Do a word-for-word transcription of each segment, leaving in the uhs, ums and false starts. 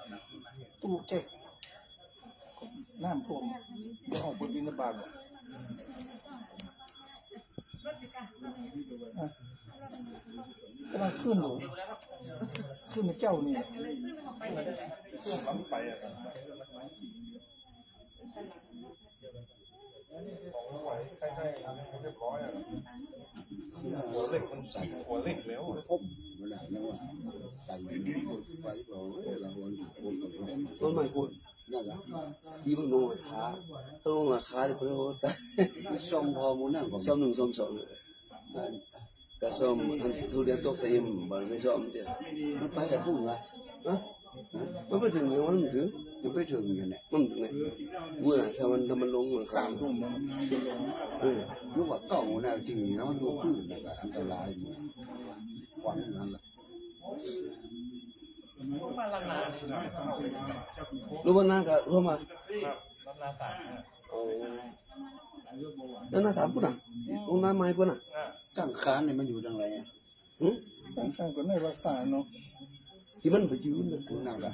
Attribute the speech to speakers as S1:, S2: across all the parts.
S1: ตู้เจ๊กน้ำท่วมเดี๋ยวออกไปบินบาตกำลังขึ้นอยู่ขึ้นเจ้านี่ช่วงล้ำไปอ่ะของไหวใกล้ๆเรียบร้อยอ่ะหัวเหล็กมันใส่หัวเหล็กแล้วครบมันได้นะว่าใส่ไปไปเราเราคนต้นไม้คนนั่นแหละที่มันลงราคาต้องลงราคาที่เขาแต่ซ่อมพอมูนั่งซ่อมหนึ่งซ่อมสองก็ซ่อมทันทุเรียนตกใส่ยิ่งบางในซ่อมเดียวมันไปแต่พุ่งละฮะมันไปถึงยังมันถึงมันไปถึงยังไงมันถึงไงวัวถ้ามันถ้ามันลงราคาพุ่งมันเออลูกว่าเก่าเนี่ยจริงแล้วดูพื้นเนี่ยอันตรายควันนั่นแหละรู้ว่านากับรู้มาแล้วนาสามปุ่นอ่ะลงน้ำไม้ปุ่นอ่ะจ้างคานเนี่ยมันอยู่ดังไรอ่ะจ้างคานก็ในภาษาเนาะที่มันไปยืนนะคุณนางละ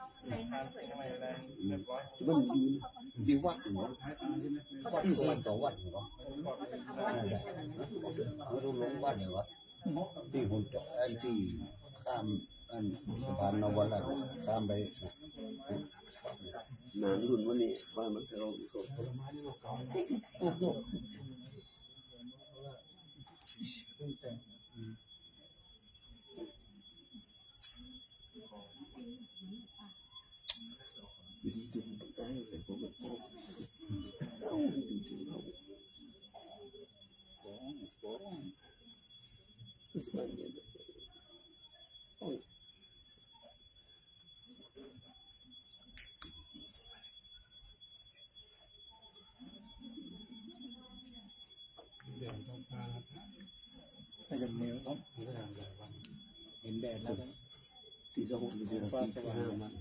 S1: ที่มันยืนดีวัดเหรอวัดที่มันต่อวัดเหรอไม่รู้ลงวัดเหรอที่หุ่นจอกไอ้ที่ข้ามอันสะพานนวัดละข้ามไปนานรุ่นวันนี้ว่ามันจะลงอีกคนวิธีดูมันได้เลยเพราะมันโอ้เอาดูดูเราบ้องบ้องมันจะเป็นยังไงโอ้ไอ้ยังเหนียวครับเห็นแดดแล้วตีสองตีสี่ตีห้ามัน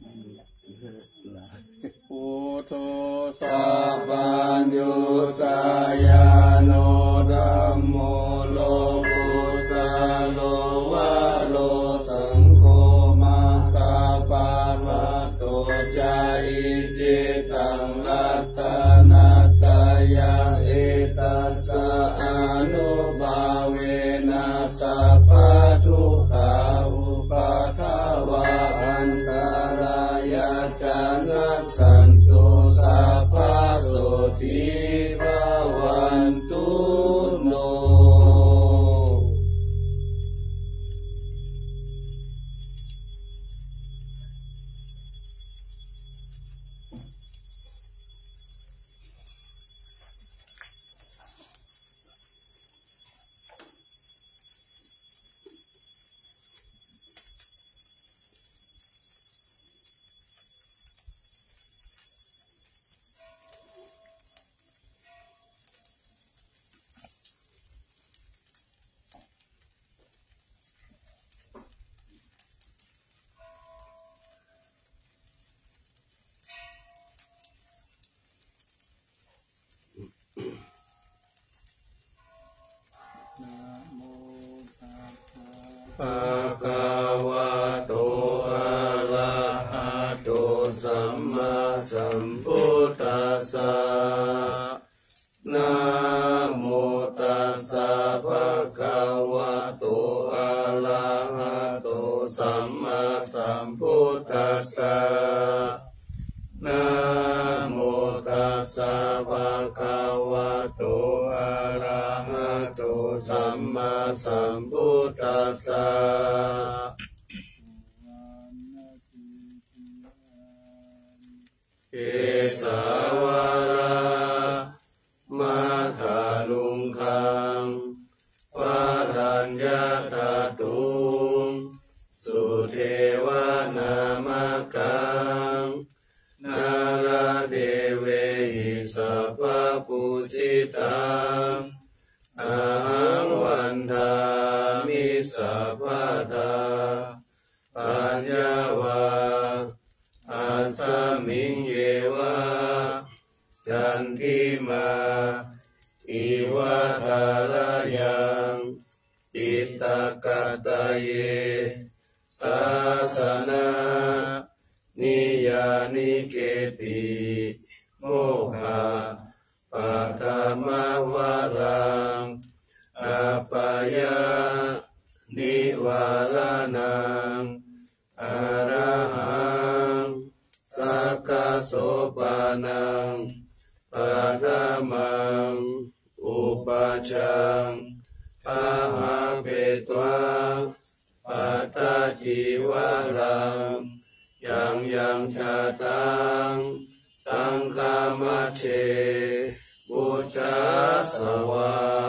S1: โอโตสัพพัญญูตายาโนธัมโมโลกุตโลวะโลสังโฆมาคาปาวัตโตจายจิตังลัตตานัตตายาเอตัสสะอนุภาเวนัสสะปะทุกขาอุปัฏฐวะอันตรายาจานัสสันตุสัพพะโสติภวันตุโนภะคะวะโตอะระหะโตสัมมาสัมพุทธัสสะนะโมตัสสะภะคะวะโตอะระหะโตสัมมาสัมพุทธัสสะนะโมตัสสะภะคะวะโตอะระหะโตสัมมาสัมพุทธัสสะเอสาวาระมาตาลุงคังปารัญญาตาตุงสุเทวานามกังนาราเดเวหิสัพพปุจิตังอาหังวันทามิสัพพทาปัญญาวาอัสสมิงเยวะจันทิมาอิวะทารยังอิตตะกะตะเยสาสนานิยานิเกติโมฆะปะธรรมวารังอัปปายานิวาลานังอรหังสักขโสปานังปัฏมังอุปัชฌังปะหังเปตวาปัตตจิวารังยังยังชาตังสังฆามัชเชบุจจาสวา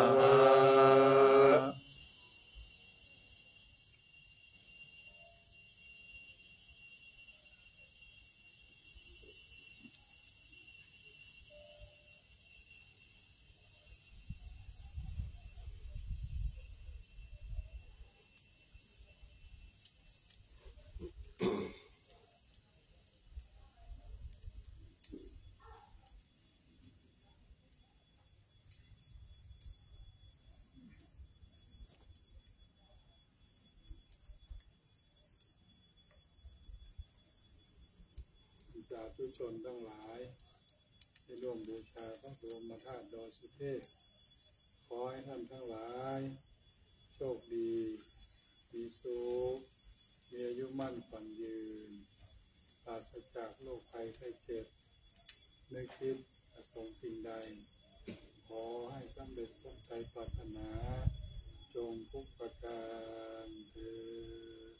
S2: สาธุชนทั้งหลายได้ร่วมบูชาพระบรมธาตุดอยสุเทพขอให้ท่านทั้งหลายโชคดีมีสุขมีอายุมั่นขวัญยืนปราศจากโรคภัยไข้เจ็บนึกคิดประสงค์สิ่งใดขอให้สำเร็จสมใจปรารถนาจงทุกประการเถิด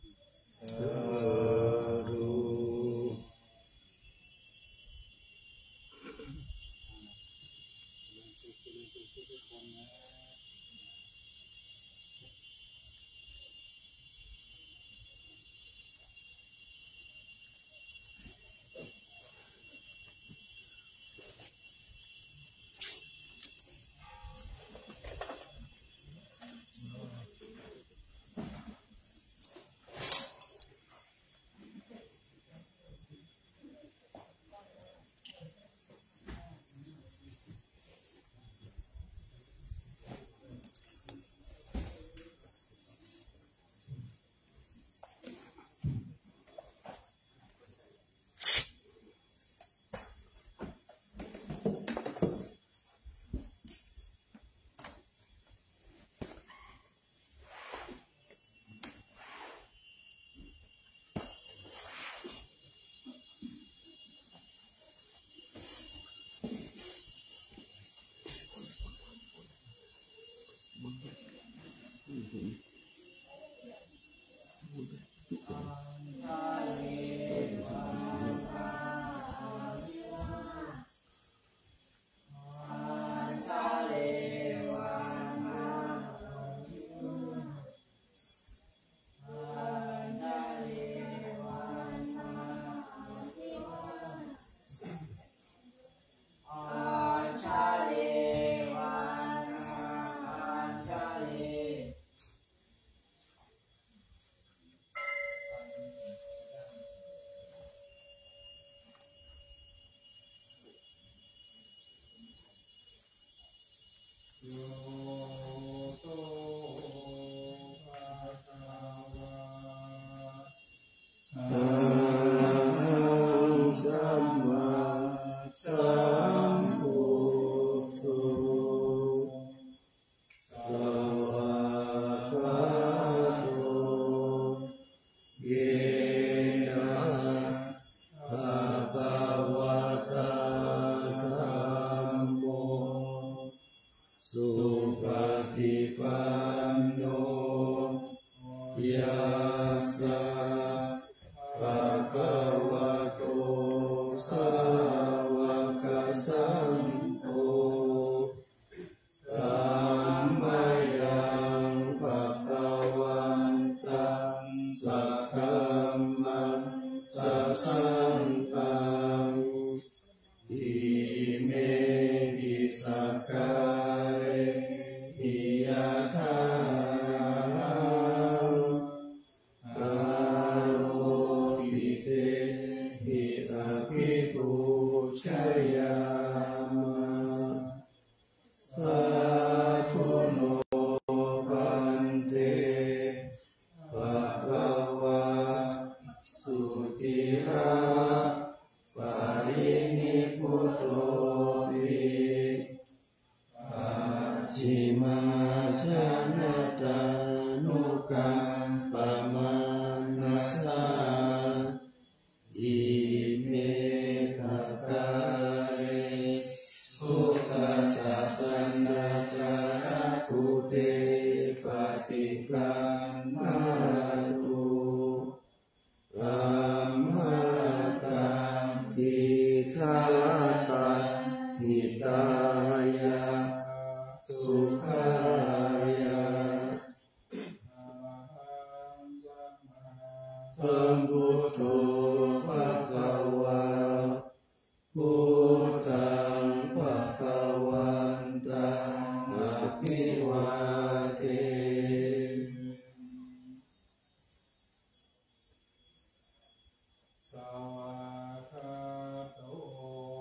S1: สุติรา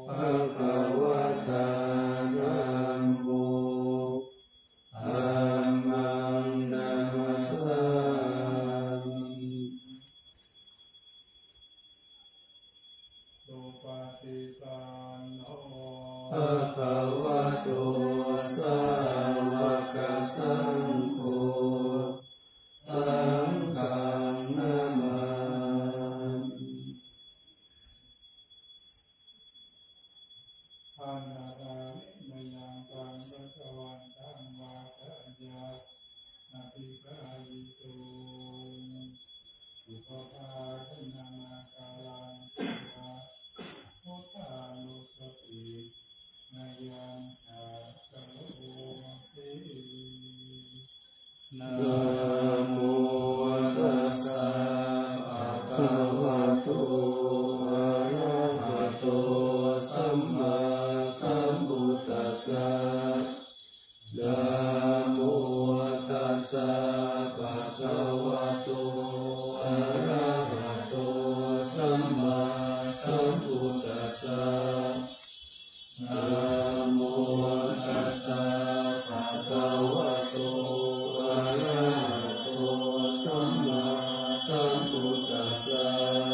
S1: ภะคะวะตาธัมโมธัมมังนัมมัสสามิ
S2: สุปฏิปันโน
S1: ภะคะวะโตสาวกสังโฆสังฆังนามามิ
S2: อานาตาเมยังตังพระสวันตังวาสัญญานาภิกายิโตสุภภาคนานาคาลังพุทธานุสตินายังชาตโลสี
S1: นะโมตัสสะภะคะวะโตอะระหะโตสัมมาสัมพุทธัสสะนะโมตัสสะภะคะวะโตอะระหะโตสัมมาสัมพุทธัสสะนะโมตัสสะภะคะวะโตอะระหะโตสัมมาสัมพุทธัสสะ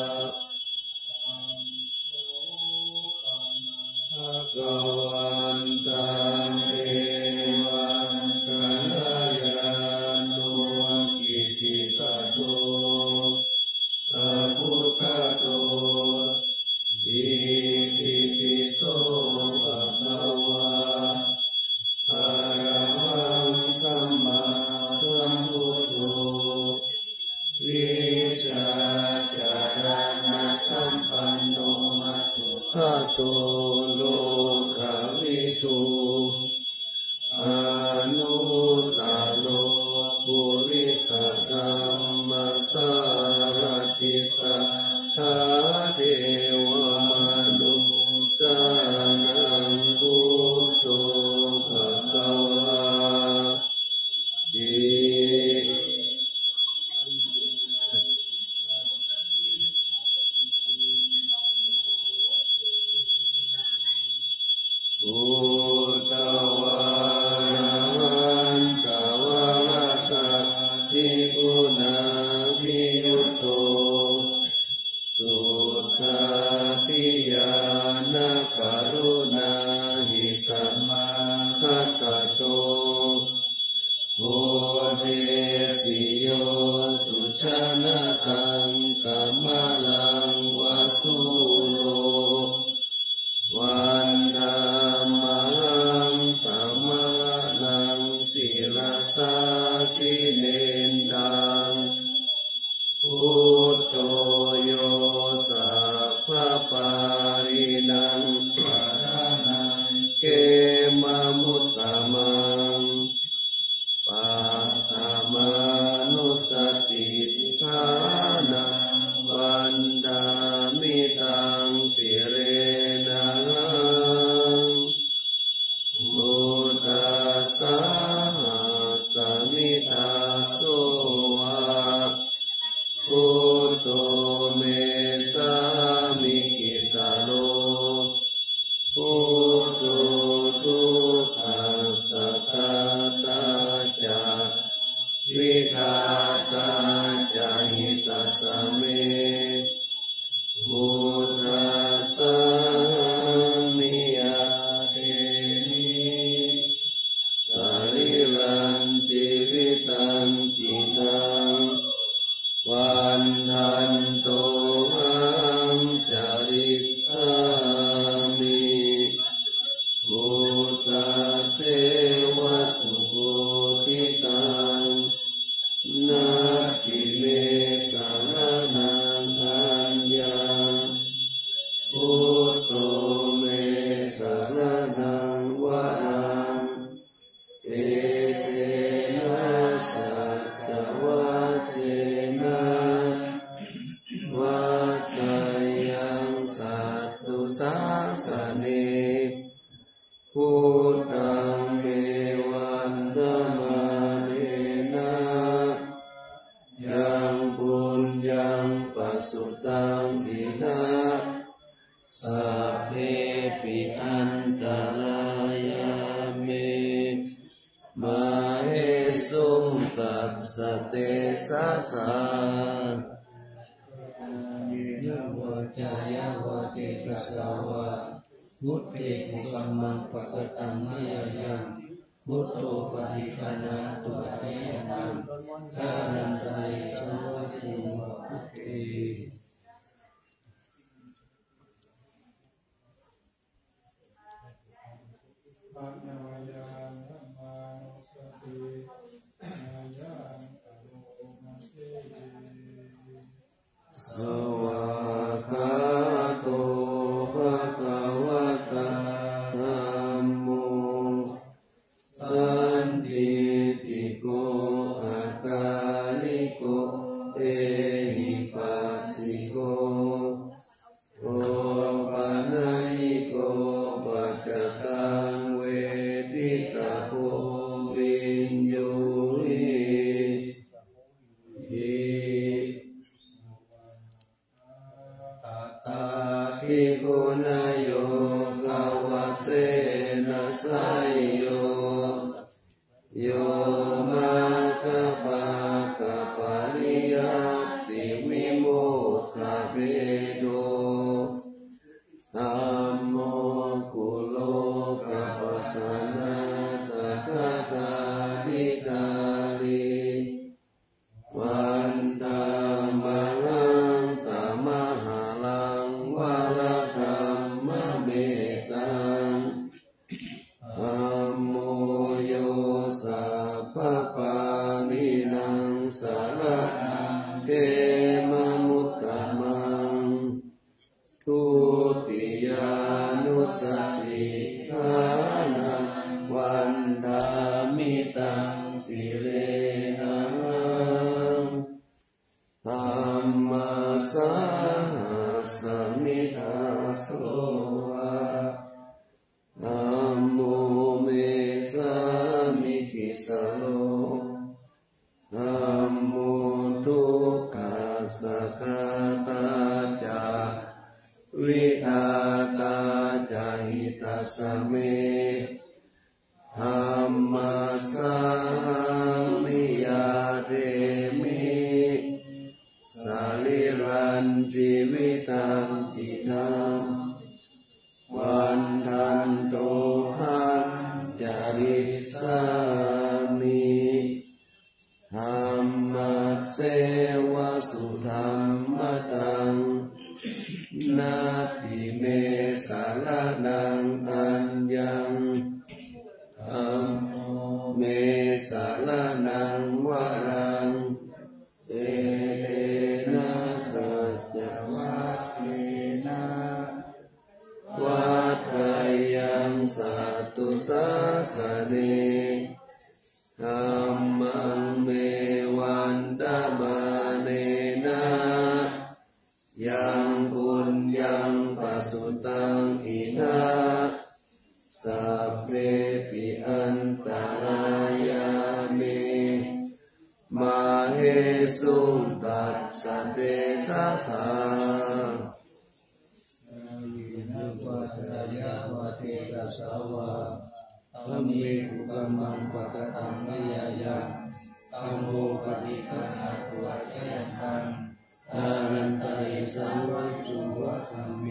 S1: ภะคะวันตังเอวังกัลยาโนกิตติศัตโตอะพุทธโตอิติปิโสภะคะวะอะระหังสัมมาสัมพุทโธวิชาจารณะสัมปันโนมัตถุภะโตโลกวิทูอนุตตโรปุริสธัมมัสสารติสัทธาเทวมนุสานังพุทโธภะคะวะติพุทธวารันตวรกะทิกุณาภิยุตโตสุทาภิญาณกรุณาหิสัมมาคัตตโตโพเทสิโยสุชนะตังกัมมะลังวสุโรวันธรรมังธรรมนังศิลาสาสิเนนดังพุทโธโยสัพพปารินังปะระนังเกมมุตตมังปะตมะนุสติฐานังวันดามิตังสิเรนังมุตตัสสะสมิทาโสวะพุทโธเมสามิกิสาโลพุทโธทุกขัสสะกตาจาวิทาตาจาหิตัสสะเมพุทธัสสะนิยาเทนิสาริรันจิวิตังจิตังวันทันโตหังจาริสามิพุทธเทวสุโภทิตังนาทิเมสารนังอัญญังพุทโธเมสารนังวรังเอเตนะสัตตวัจเจนะวัตตยังสัตตุสาสเนพุทธังเมวันดมาเนนะยังปุญญังปัสสุตังอิทาสัพเพปิอันตรายามิมาเหสุงตัสสะเตสะสะยะวะจายะวะเตกัสสาวะพุทธิภุกัมมังปะกตังมะยายังพุทโธปฏิภาณะตุอะเทนังสารันตะเยชะวะตุวะพุทธิ
S2: ปัญญายาธรรมานุสติญาญาตโลมาเส
S1: สวากาโตภะคะวะตาธัมโมสันทิติโกอะกาลิโกเอหิปัสสิโกโอปะนะหิโกปัจจตังเวทิตาโพวิญโยหิหิตาภิกขุนโยกาวะเสนะไสยโยโยมาคะปะกะปะริยัตติวิโมกขเปโตธัมโมกุโลกปัฏฐานาตถาคาธิกาลิวันธรรมลังตมหาลังวะระธัมมะเมตังธัมโมโยสัพพะปานินังสารนังเขมมุตตมังทุติยานุสติฐานังวันดามิตังสิเลนะธัมมาสาสมิทาโสวะธัมโมเมสามิทิสโลธัมโมทุกขาสัคคตาจาวิทาตาจาหิตัสสะเมธัมมัสสามิยาเทมิสาลิรันชีวิตังจิตังวันทันโตหังจาริสามิธัมมัสเสวะสุธัมมตังนาติเมสารนังอัญญังธัมโมเมสารนังวรังเอเตนะสัจจวัคเคนะวัฏฏายังสัตตุสาสเนธัมมังเมวันดามาเนนะยังบุญยังปัสสุตังอินะสัพเพปิอันตรายามิมาเหสุงตัสสะเตสะสะนะวัฏฏายาวะเตกัสสาวะธัมมิภุกัมมังปะกตังมะยายังธัมโมปฏิฆานะตุอะเทนังอารันตะเยสังวะตุวะธัมเม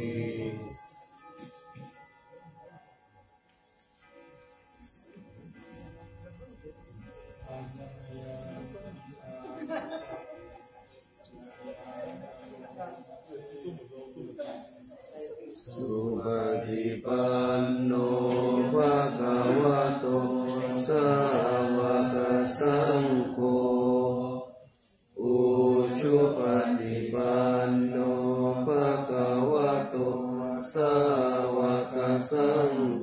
S1: สุปฏิปันโนภะคะวะโตสาวกสังโฆอุชุปฏิปันโนภะคะวะโตสาวกสังโฆ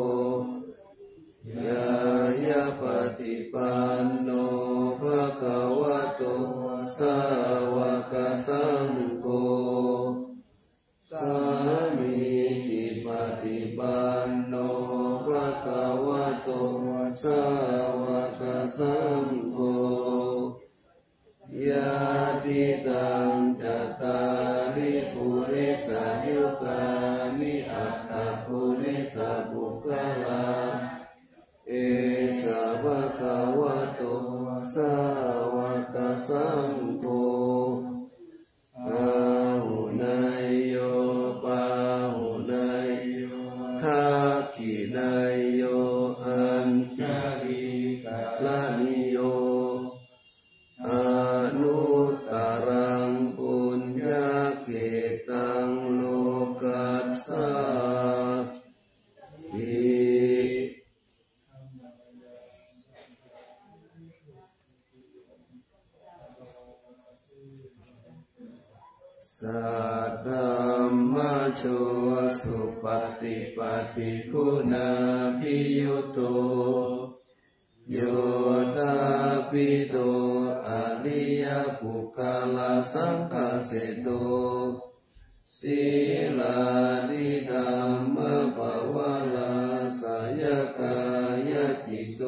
S1: ยายะปฏิปันโนภะคะวะโตสาวกสังโฆสามีจิปฏิปันโนภะคะวะโตสาวกสังโฆยาติตังจัตตาริปุริสายุกามิอัตตะโพสังโฆปาหุนายโยปาหุนายโยทักขินายโยอันตริกาลานิโยอนุตตรังปุญญเกตังโลกัสสาติสัทธัมมัชโชสุปฏิปันติคุณาภิยุโตโยตาปิโตอริยปุคคลาสังฆเสโตศีลานิธัมมปวาลาสายกายจิตโต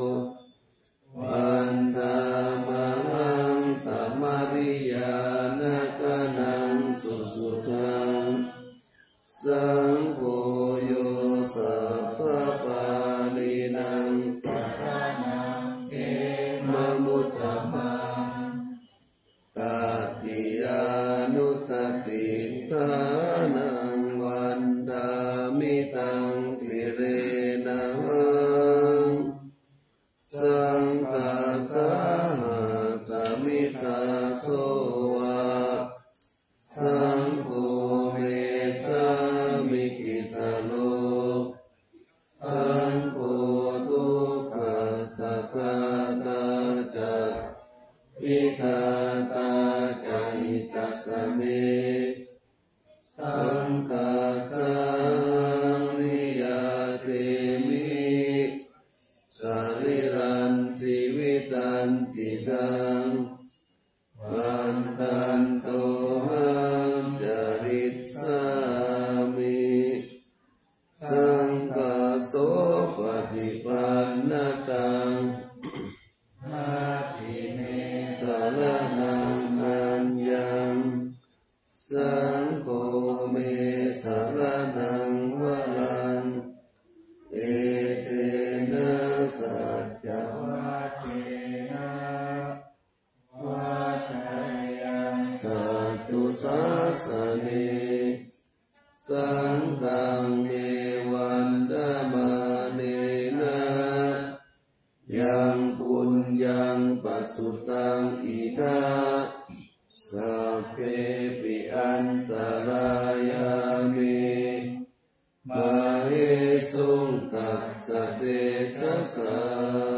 S1: วันตามหังตมริยานาคนังสุสุทังสังโฆโยสัพพปาลินังปัฏฐานังเอมะมุตตมังตติยานุสติทานังวันดามิตังสิเรนังสังฆัสสะสมิทาโสวะสังโฆเมตตามิกิสโลสังโฆทุกขัสสะตาจะวิทาตาจะหิตัสสะเมสังฆัสสะนิยาเตมิสาริรันติวิตันติดังวันตันโตหังจริตสามิสังฆโสปฏิปันนตังนาทิเมสารนังอัญญังสังโฆเมสารนังวรังเอเตนะสัจจวัตเตนะวัฏยังสัตตุสาสเนสังฆังเมวันดามะเนนะยังปุญญังปัสสุตังอิทาสัพเพปิอันตรายามิมาเหสุงตัสสะเตสัสสะ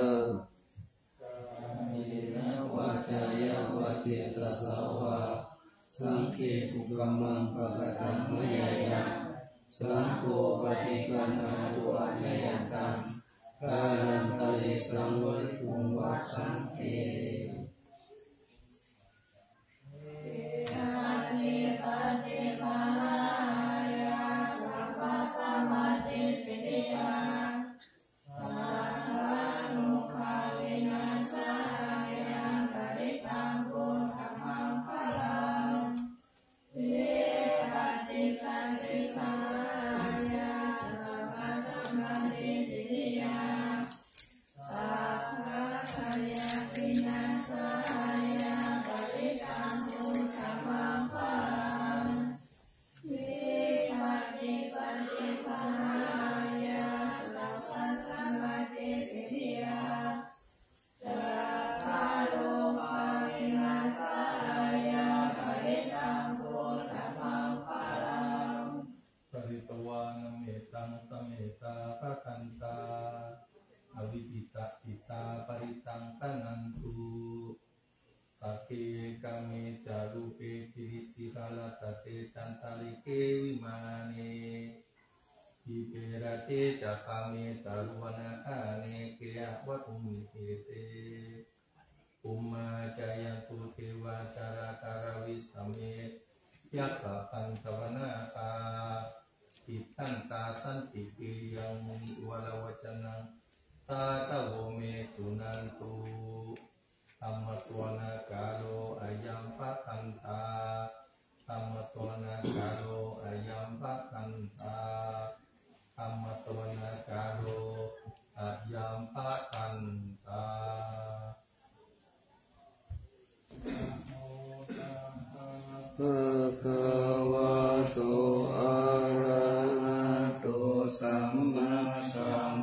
S1: วัจยวัจตัสสะวะสังฆปุกมังปะกตังมะยายังสังโฆปฏิปันนังตุอะยยันตังกาลันตะลิสังวิทุงวัสสันติยักษ์ปันตวนาคาอิทันตาสันติกิยังมุนิวลวจนังตาตะโวเมสุนันตุธรรมสวนา กาโลอายัมปะคันตาธรรมสวนากาโลอายัมปะคันตาธรรมสวนากาโลอายัมปะคันตา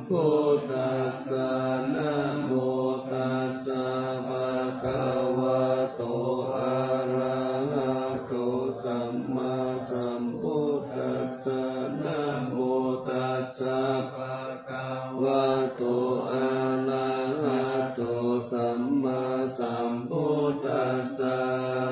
S1: พุทธัสสะนะโมตัสสะภะคะวะโตอะระหะโตสัมมาสัมพุทธัสสะนะโมตัสสะภะคะวะโตอะระหะโตสัมมาสัมพุทธัสสะ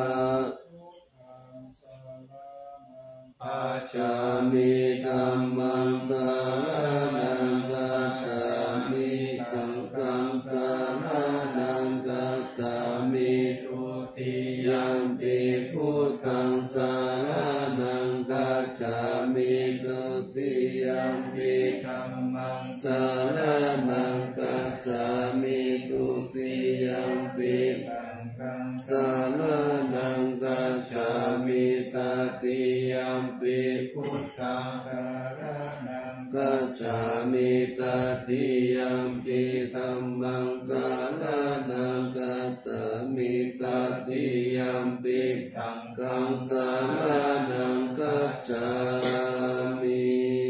S1: ปัจจามิธัมมังสารนังกัจฉามิสังฆังสารนังกัจฉามิทุติยัมปิพุทธังสารนังกัจฉามิทุติยัมปิธัมมังสารนังกัจฉามิทุติยัมปิสังฆังสารนังกัจฉามิตติยัมปิพุทธังสารนังกัจฉามิตติยัมปิธัมมังสารนังกัจฉามิตติยัมปิสังฆังสารนังกัจฉามิ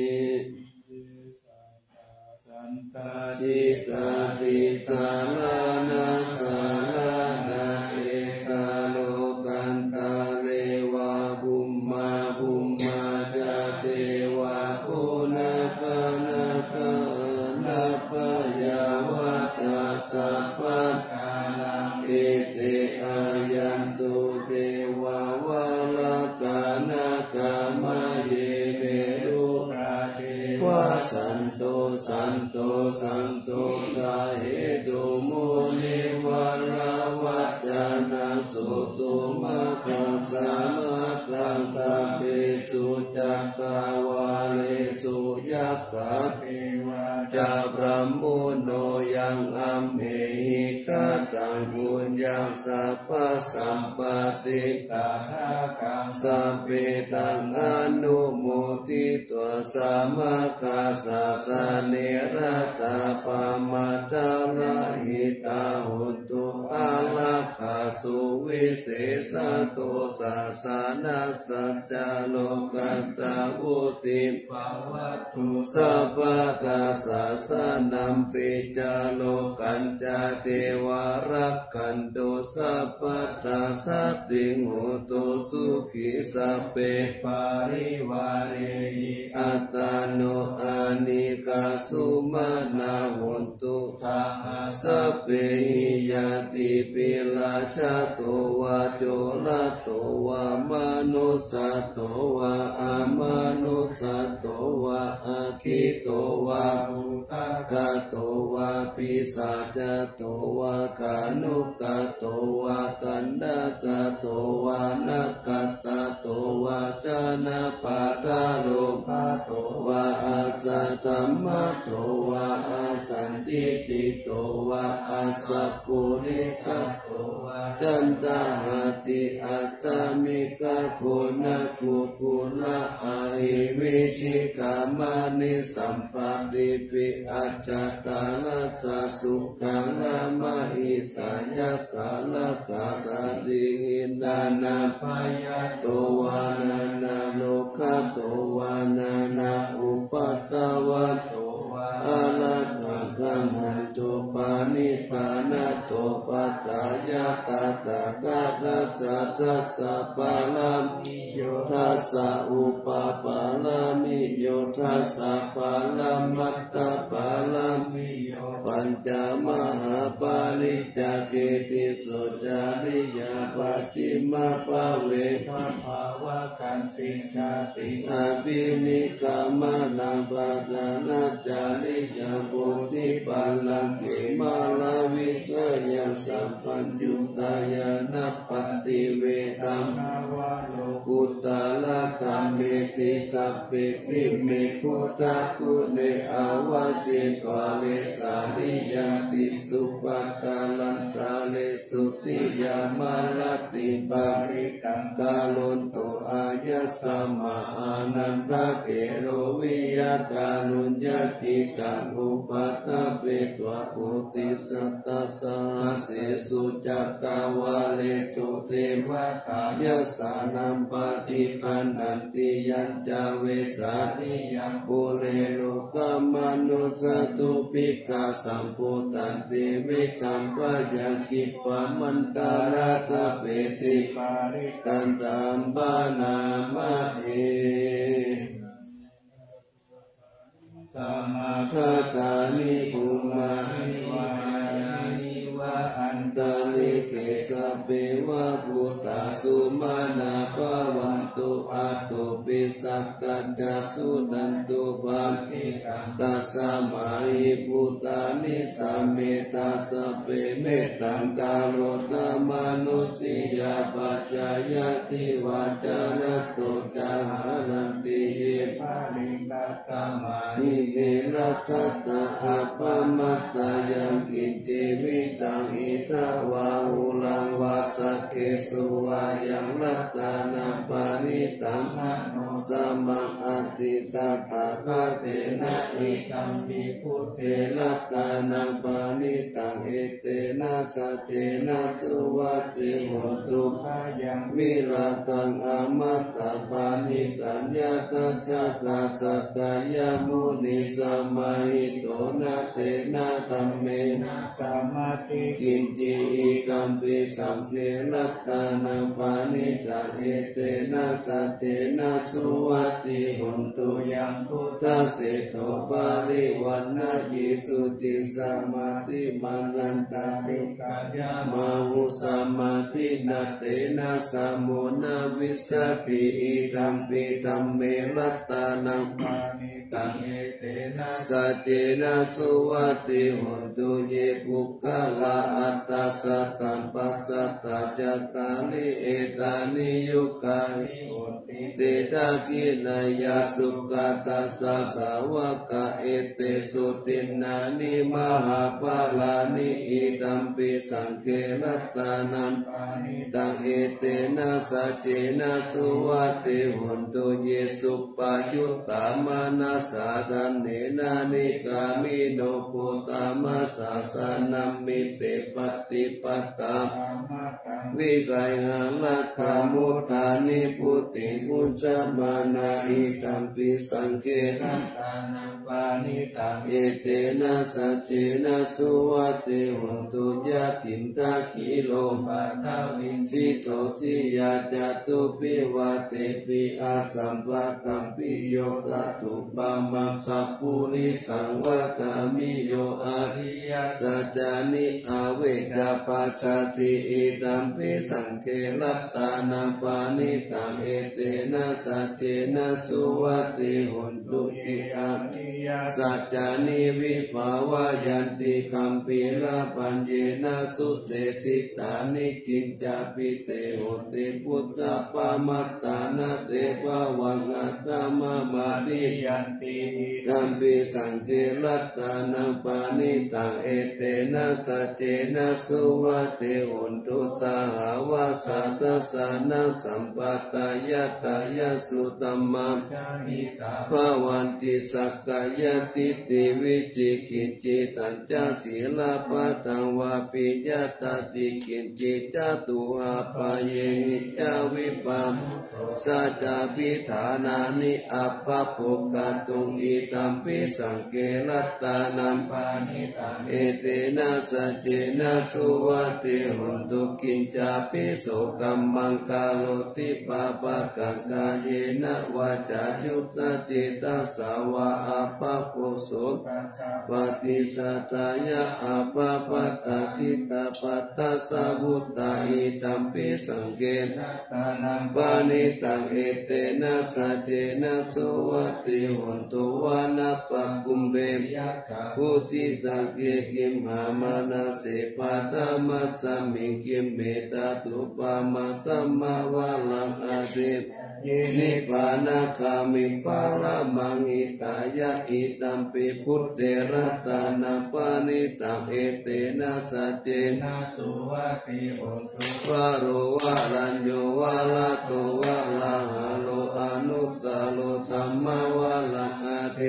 S1: จิตติสารนังสารนังเอตโลกันตาเรวะภุมมาภุมมาจเทวะปุณกนาคานาปยาวะตัสสะปัฏฐานังเอเตอายันตุเทวาวาลกานาคามะเยเมรุราเทวะสันโตสันโตสันโตสาเหตุโมนิวันราวัจจานังสุตุมะขังสามาขังสัพเพสุจักขาวาเลสุยักขะเทวะจะพระมุโนยังอัมเหหิกตังบุญยังสัพพสัมปติตาคังสัพเพตังอนุโมทิตัวสามาคาสาสะเนรตาปามาตาลาหิตาหุตุอาลาคาสุวิเศษโตสาสานาสัจจโลกันตาวุติภาวตุสัพพะทาสาสนัมปิจาโลกันจาเทวารักขันโตสัพพะทาสัตติงโหตุสุขิสัพเพปาริวาเรหิอัตตาโนอานิกาสุมานาหุนตุสัพเพหิยติปิลาชาโตวะโจลโตวะมนุสสโตวะอามานุสสโตวะอาคิโตวะภูตกะโตวะปิสาจโตวะกานุกะโตวะกันดากะโตวะนักกะตะโตวะจานะปะตะโลภะโตวะอาสัตตมะโตวะอาสันติติโตวะอาสัพพุริสัตโตวะจันตหติอัสสมิกะคุณะกุกุละอาหิวิชิกามานิสัมปติปิอัจจตานัสสะสุขังอามะหิสัญญกาลกาสติหินานาปายะโตวานานาโลกะโตวานานาอุปัตตวะโตวะอาลัตถกัมหันโตปานิปานะโตปัตตายะตาตากะทัสสะทัสสะปาลามิโยทัสสะอุปปาลามิโยทัสสะปาลามัตตปาลามิโยปัญจมหาปาริจจเกติสุจาริยาปฏิมาภเวภภาวะกันติชาติอภินิกามะนังปะจานาจาริยาปุติปัลลังเกมาลาวิสยังสัมปัญญุตายานัปฏิเวตัมกุตาลตัมเมติสัพเพปิเมพุทธคุเนอาวาสิกวาเลสาริยันติสุปกาลันตาเลสุติยามาลติปาริกังกาลุนโตอายัสสมาอานันตเกโรวิยาตานุญญติกังอุปัตตะเปตวะปุติสัตตะสาเสสุจักกาวาเลสุเทวะกายัสสานัมปฏิปันดขันติยัญจเวสานิยังปุเรโลกามนุสตุปิกาสัมพุตันติวิกัมปะยังกิปะมันตาราตะเปสิปาริตันตัมปะนามะเอสมาคตานิภูมานิวายานิวะอันตานิเกสเปวะพุทธสุมานาภวันตุอาตุปิสักกัจจสุนันตุปัมสิตัสสะมาหิพุทธานิสัมเมตัสสะเปเมตตังกาโลตมนุสิยาปัจจายติวาจารตุจาหารันติหิปาลิตัสสะมาหิเกรัตตะอัปปมัตตายังกิจิวิตังอิทาวาหุลังวาสเกสุวายังรัตนาปานิตังสมาอติตาตาภเตนะอิตัมปิพุทเทรัตนาปานิตังเอเตนะสัจเจนะสุวัตติโหตุภายังวิราตังอมัตตปานิตัญญาตัสสะกาสกายมุนิสัมมาหิโตนะเตนะธัมเมนะสัมมาทิกินจิอิกัมปิสัมเพรัตตานังปานิจังเอเตนะสัจเจนะสุวัตติโหตุยังพุทธเสโตปาริวันนะยิสุติสัมมาทิมานันตาภิกขายามาหุสัมมาทินาเตนะสัมโมนะวิสัตติอิตัมปิธัมเมรัตตานังปานิตังเอเตนะสัจเจนะสุวัตติโหตุเยปุคคลาอัตตาสัตตัมปัสสัตตาจัตตานิเอตานิยุคานิโหติเตตะกินายาสุขตัสสะสาวกะเอเตสุตินานิมหาปาลานิอิตัมปิสังเกรัตตานังปานิตังเอเตนะสัจเจนะสุวัตติโหตุเยสุปายุตตามานาสาดันเนนานิกามิโนโคตามาสาสานัมมิเตปฏิปัตตาวิไกหาลัตถามุตตานิพุติมุจจมานาอิตัมปิสังเกรัตตานังปานิตังเอเตนะสัจเจนะสุวัตติโหตุยะถินตาคิโลปัตตวินสิโตสิยาจตุปิวะเตปิอาสัมภะกัมปิโยกตุปามัสสะปุริสังวะกามิโยอาริยสัจจานิอาเวกาปัสสติอิตัมปิสังเกรัตตานังปานิตังเอเตนะสัจเจนะสุวัตติโหตุอิอาริยสัจจานิวิภาวะยันติคัมปิลาปัญเยนะสุเตสิตานิกิจจาปิเตโหติพุทธปามัตตานะเตภวังอัตตมะมาติยันติกัมปิสังเกรัตตานังปานิตังเอเตนะสัจเจนะสุวัตติโหตุสหาวาสัตสานะสัมปัตตายะตายะสุตัมมังภวันติสักกายติติวิจิกิจจิตัญจศีลปะตังวาปิยตติกิจจิจตุอาปะเยหิจาวิปัมสัจจปิฐานานิอัปปะปุกขตุงอิตัมปิสังเกรัตตานังปานิตังเอเตนะสัจเจนะสุวัตติโหตุกินจาปิโสกัมมังกาโลติปาปะกังกาเยนะวาจายุตติตัสสาวะอัปปะปุโสปฏิสัตตายะอัปปะปัตติตาปัตตะสาวุตตาอิตัมปิสังเกรัตตานังปานิตังเอเตนะสัจเจนะสุวัตติโหตุวานะปะกุมเบพุทิตังเกกิมหามานาเสปะตามัสสมิกิมเมตตุปามาตัมมาวะลังอาเดนิพพานะคามิปารามังอิตายะอิตัมปิพุทเตรัตตานังปานิตังเอเตนะสัจเจนะสุวัตติโหตุวะโรวะรัญโยวะละโตวะละหะโลอนุตตโลธัมมาวะลังอาเทตา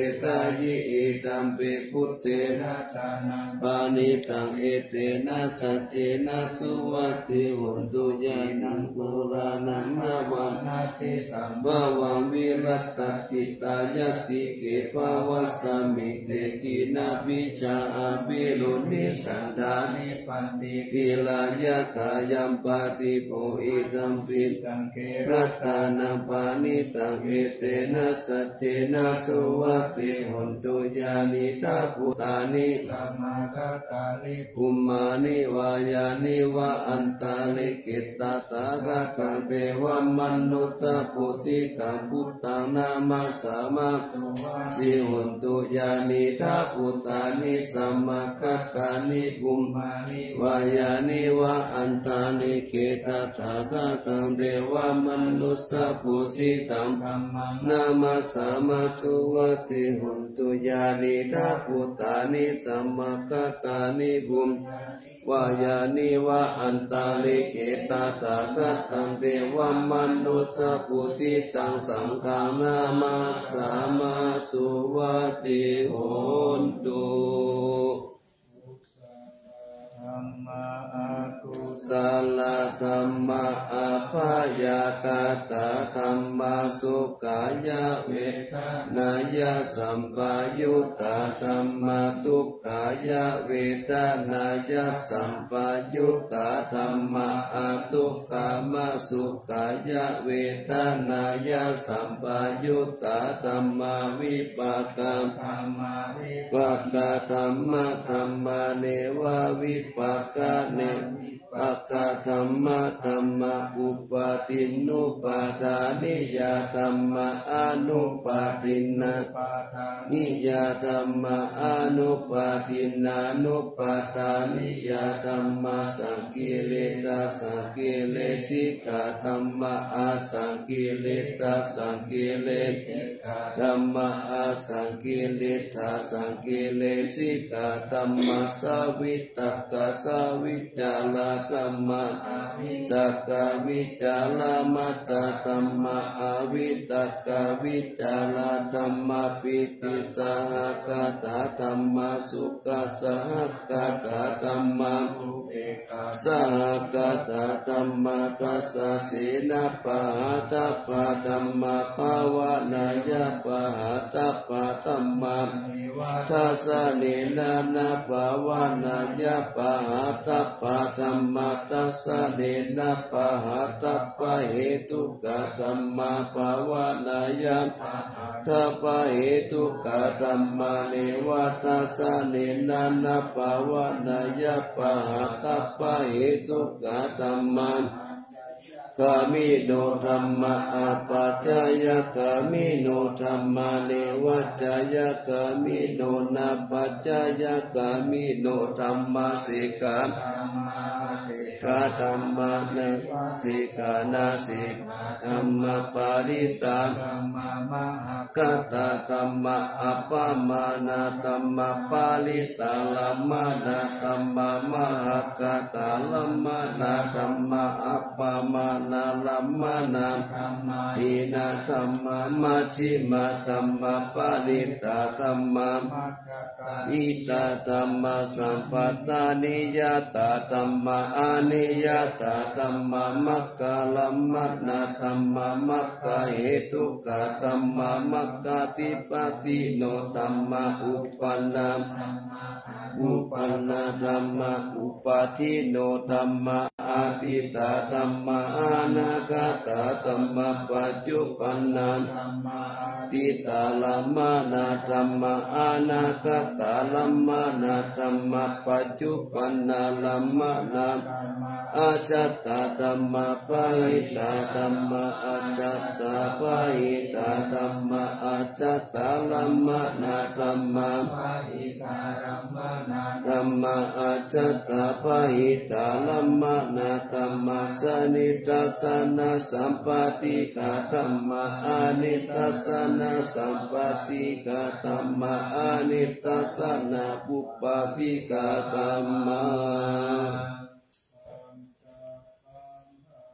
S1: ยิเอตัมเปพุทเตนะตานังปานิตังเอเตนะสัจเจนะสุวัตติหุนตุญาณังปุรานังนาวังนาติสัมภวังวิรัตติตายติเกปวัสสมิเตกินาวิชาอาภิรุณิสันดานิปันติกิลายะกายัมปติโพอิตัมปิตังเกรัตานาปานิตังเอเตนะสัจเจนะสุวัตติหุนตุญาณิทาพุตานิสัมมากัตตาลิภูมานิวายานิวะอันตาลิกิตตาตากะตังเทวมนุตตะปุจิตังพุตตังนามาสามาสิหุนตุญาณิทาพุตานิสัมมากัตตานิภูมานิวายานิวะอันตาลิกิตตาตากะตังเทวมนุตตะปุจิตังธัมมังนามาสามาสุวัตติหุนตุญาณิทาพุตานิสัมมากัตตานิภูมวายานิวะอันตาลิเกตาตากะตังเทวมนุสสะปุจิตังสังฆานามาสามาสุวัตติโหนตุธัมมาอาตุสัลลธัมมาอาภายากาตาธัมมาสุขายะเวทนายะสัมปายุตตาธัมมาทุกขายะเวทนายะสัมปายุตตาธัมมาอาทุกขามาสุขายะเวทนายะสัมปายุตตาธัมมาวิปากาธัมมาวิปากาธัมมาธัมมาเนวะวิปากาเนปะกะธัมมะธัมมะอุปาทินุปาทานิยาธัมมะอนุปาทินะนิยาธัมมะอนุปาทินานุปาทานิยาธัมมะสังกิเลตาสังกิเลสิกาธัมมะอาสังกิเลตาสังกิเลสิกาธัมมะอาสังกิเลตาสังกิเลสิกาธัมมะสวิตกะสวิจาราธัมมะอวิตกะวิจารามัตตธัมมะอวิตกะวิจาราธัมมะปิติสหกตาธัมมะสุขสหกตาธัมมะสหกตาธัมมะทัสสะสีนาปะหะทัปปะธัมมะภาวะนายะปะหะทัปปะธัมมะทัสสะเนนะนะภาวะนายะปะหะทัปปะธัมมะทัสสะเนนะปะหะทัปปะเหตุกะธัมมะภาวะนายะทัปปะเหตุกะธัมมะเนวะทัสสะเนนะนะภาวะนายะปะหะทัปปะเหตุกะธัมมะกามิโนธัมมะอาปัจจายะกามิโนธัมมะเนวัจจายะกามิโนนาปัจจายะกามิโนธัมมะสิกขากาธัมมะนะสิกขานาสิกธัมมะปาริตาธัมมะมหกัตตาธัมมะอัปปมานาธัมมะปาริตาลัมมานาธัมมะมหกัตตาลัมมานาธัมมะอัปปมานาลัมมานาธัมมะหินาธัมมะมัชฌิมาธัมมะปาริตาธัมมะอิตาธัมมะสัมปัตตานิยตาธัมมะอานิยตาธัมมะมัคคาลัมมนาธัมมะมัคคาเหตุกะธัมมะมัคคาติปติโนธัมมะอุปันนาอุปันนาธัมมะอุปาทิโนธัมมะอาทิตาธัมมะอานาคตาธัมมะปัจจุปันนาติตาลัมมานาธัมมะอานาคตาลัมมานาธัมมะปัจจุปันนาลัมมานาอาจัตตาธัมมะปะหิตาธัมมะอาจัตตาปะหิตาธัมมะอาจัตตาลัมมานาธัมมะปะหิตาลัมมานาธัมมะอาจัตตาปะหิตาลัมมานาธัมมะสนิทัสสนะสัมปติกะธัมมะอานิทัสสนะสัมปติกะธัมมะอานิทัสสนะปุปปติกะธัมมะโล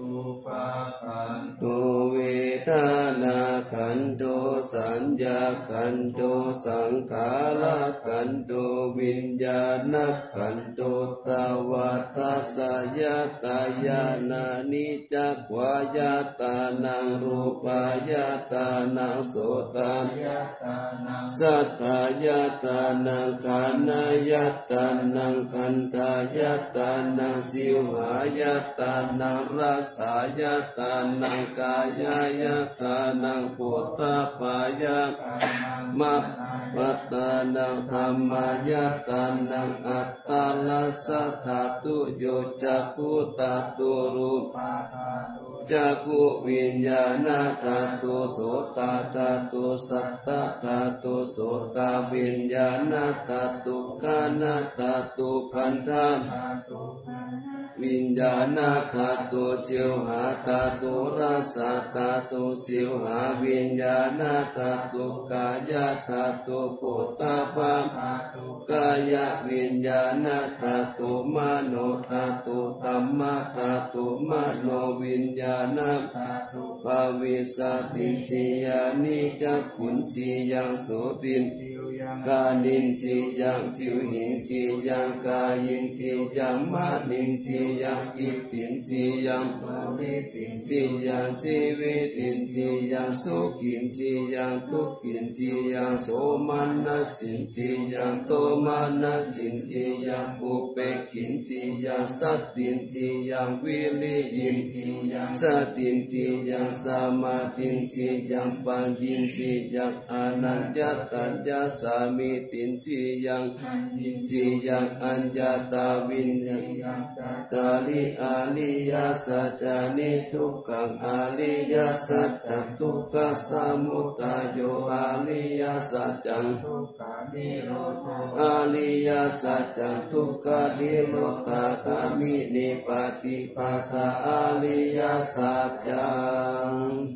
S1: ตุปาขันตุเวทนาขันตุสัญญาขันตุสังขารขันตุวิญญาณขันตุตวัฏสยตายานานิจักวายตานังรูปายตานังโสตายตานังสัทธายตานังขานายตานังขันธายตานังสิวหายตานังรัสสายตานังกายายตานังปุตตะปายตานังมัปปัตตานังธรรมายตานังอัตตาลัสสะธาตุโยจักขุธาตุรูปจักขุวิญญาณธาตุโสตธาตุสัตตธาตุโสตวิญญาณธาตุกานะธาตุขันธ์วิญญาณธาตุจิวหาธาตุรสธาตุสิวหาวิญญาณธาตุกายธาตุปุตตะภะกายวิญญาณธาตุมโนธาตุธัมมธาตุมโนวิญญาณธาตุภาวิสัตติจิยานิจักขุนจิยังโสตินกานินจิยังจิวหินจิยังกายินจิยังมานินจิยังอิตินจิยังโตวิตินจิยังชีวิตินจิยังสุขินจิยังทุกขินจิยังโสมานัสสินจิยังโตมานัสสินจิยังอุเปกินจิยังสัตตินจิยังวิริยินจิยังสัตตินจิยังสมาธินจิยังปัญญินจิยังอนัญญตัญญาสามิตินจิยังจิยังอัญญาตาวินยังตาลิอาลิยาสัจจานิทุกขังอาลิยาสัจจังทุกขสมุทัยโยอาลิยาสัจจังทุกขานิโรธอาลิยาสัจจังทุกขานิโรธาตามินิปฏิปทาอาลิยาสัจจัง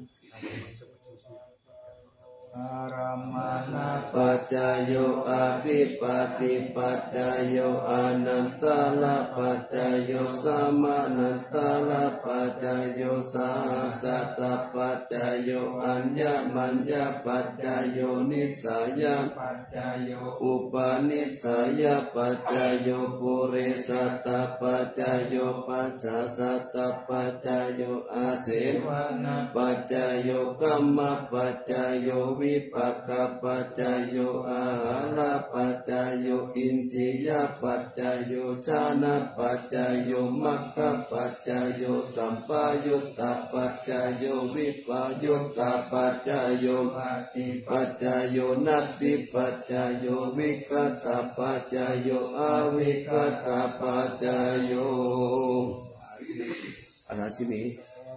S1: อารัมมานะปัจจโยอาทิปติปัจจโยอนันตละปัจจโยสัมมานันตละปัจจโยสาสัตตปัจจโยอัญญมัญญปัจจโยนิสัยปัจจโยอุปนิสัยปัจจโยปุเรสัตตปัจจโยปัจจสัตตปัจจโยอาเสวนะปัจจโยกัมมปัจจโยวิปักขปัจจโยอาหารปัจจโยอินทรียปัจจโยฌานปัจจโยมัคคปัจจโยสัมปยุตตปัจจโยวิปยุตตปัจจโยปัจจโยนัตติปัจจโยวิคัตตปัจจโยอวิคัตตปัจจโยอนาสิมิ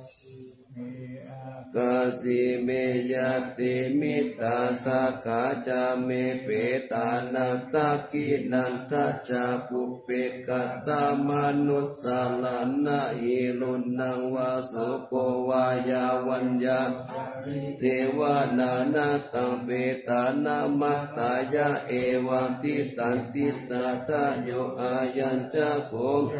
S1: กาสิเมยติมิตาสักขาจาเมเปตานันตกินันทจาปุเปกตามนุสสาลันนาอิลุนังวาสุโกวายาวัญญาเทวานานาตังเปตานามัตตายะเอวังติตันติตาตาโยอายัญจะโก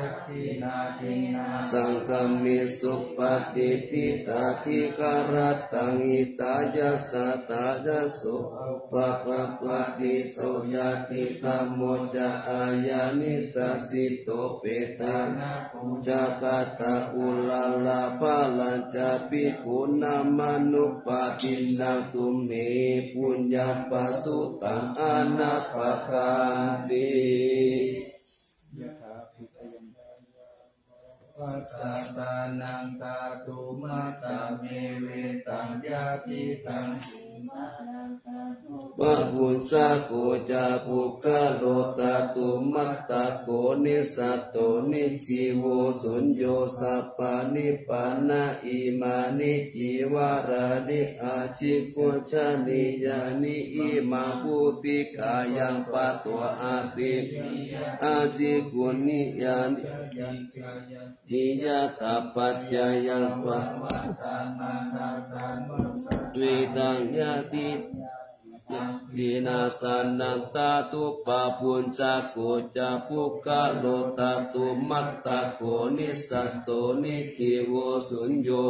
S1: สังฆมิสุปฏิทิตาทิการตังอิตายะสัตตายะสุปะปะปะติโสยติธัมโมจะอายานิตัสสิโตเปตานะจักตะอุลาลาภาลัญจะปิกุณามนุปาทินังตุมเหปุญญาปสุตังอนาปะกันติปัสสะตานังตาตุมาตาเมเวตังยาติตังปะปุสสะโกจาปุกะโลตาตุมัตตะโกนิสัตโตนิจิโวสุญโยสัพพานิปานะอิมานิจิวารานิอาชิกุชานิยานิอิมาภูปิกายังปัตตวอาติอาชิกุนิยานินิยตาปัจจายังปะวิตังยาติวินาสานังตาตุปะปุญจโกจะปุกะโลตาตุมัตตะโกนิสัตโตนิจิโวสุญโย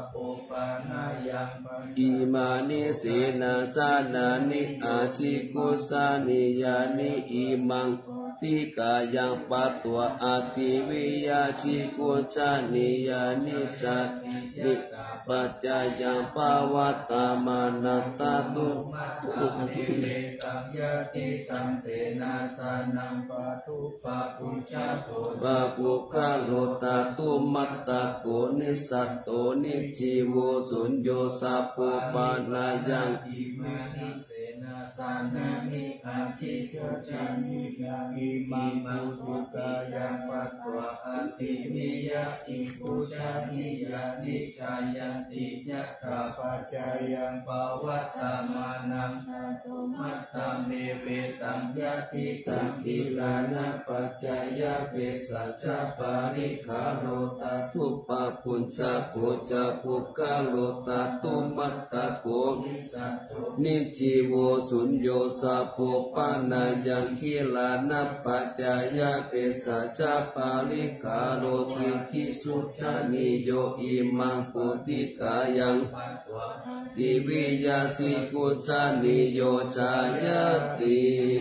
S1: อิมานิสีนาสานานิอาชิกุสานิยานิอิมังติกายังปัตตัวอาติวิยาชิกุจานิยานิจัตนิปัจจายังปาวตตามานัตตาตุอุปติเมตังยะติตังเสนาสานังปะทุปะปุจจโกปะปุคาโลตาตุมัตตะโกนิสัตโตนิจิโวสุญโยสัพพปานายังอิมานิเสนาสานานิอาชิกุจานิยาอิมังปุตุกายังปัตตวะอาติวิยาสิกุจานิยานิชายันติยัตถาปัจจายังปวัตตามานังมัตตาเมเวตังยะติตังกิลานะปัจจายะเวสัชะปาริขาโลตาทุปะปุญจโกจะปุกะโลตาตุมัตตะโกนิจิโวสุญโยสัพพปานายังคิลานะปัจจายะเวสัชะปาริขาโลทิทิสุจานิโยอิมังปุติกายังดิวิยาสิกุจานิโยจายติ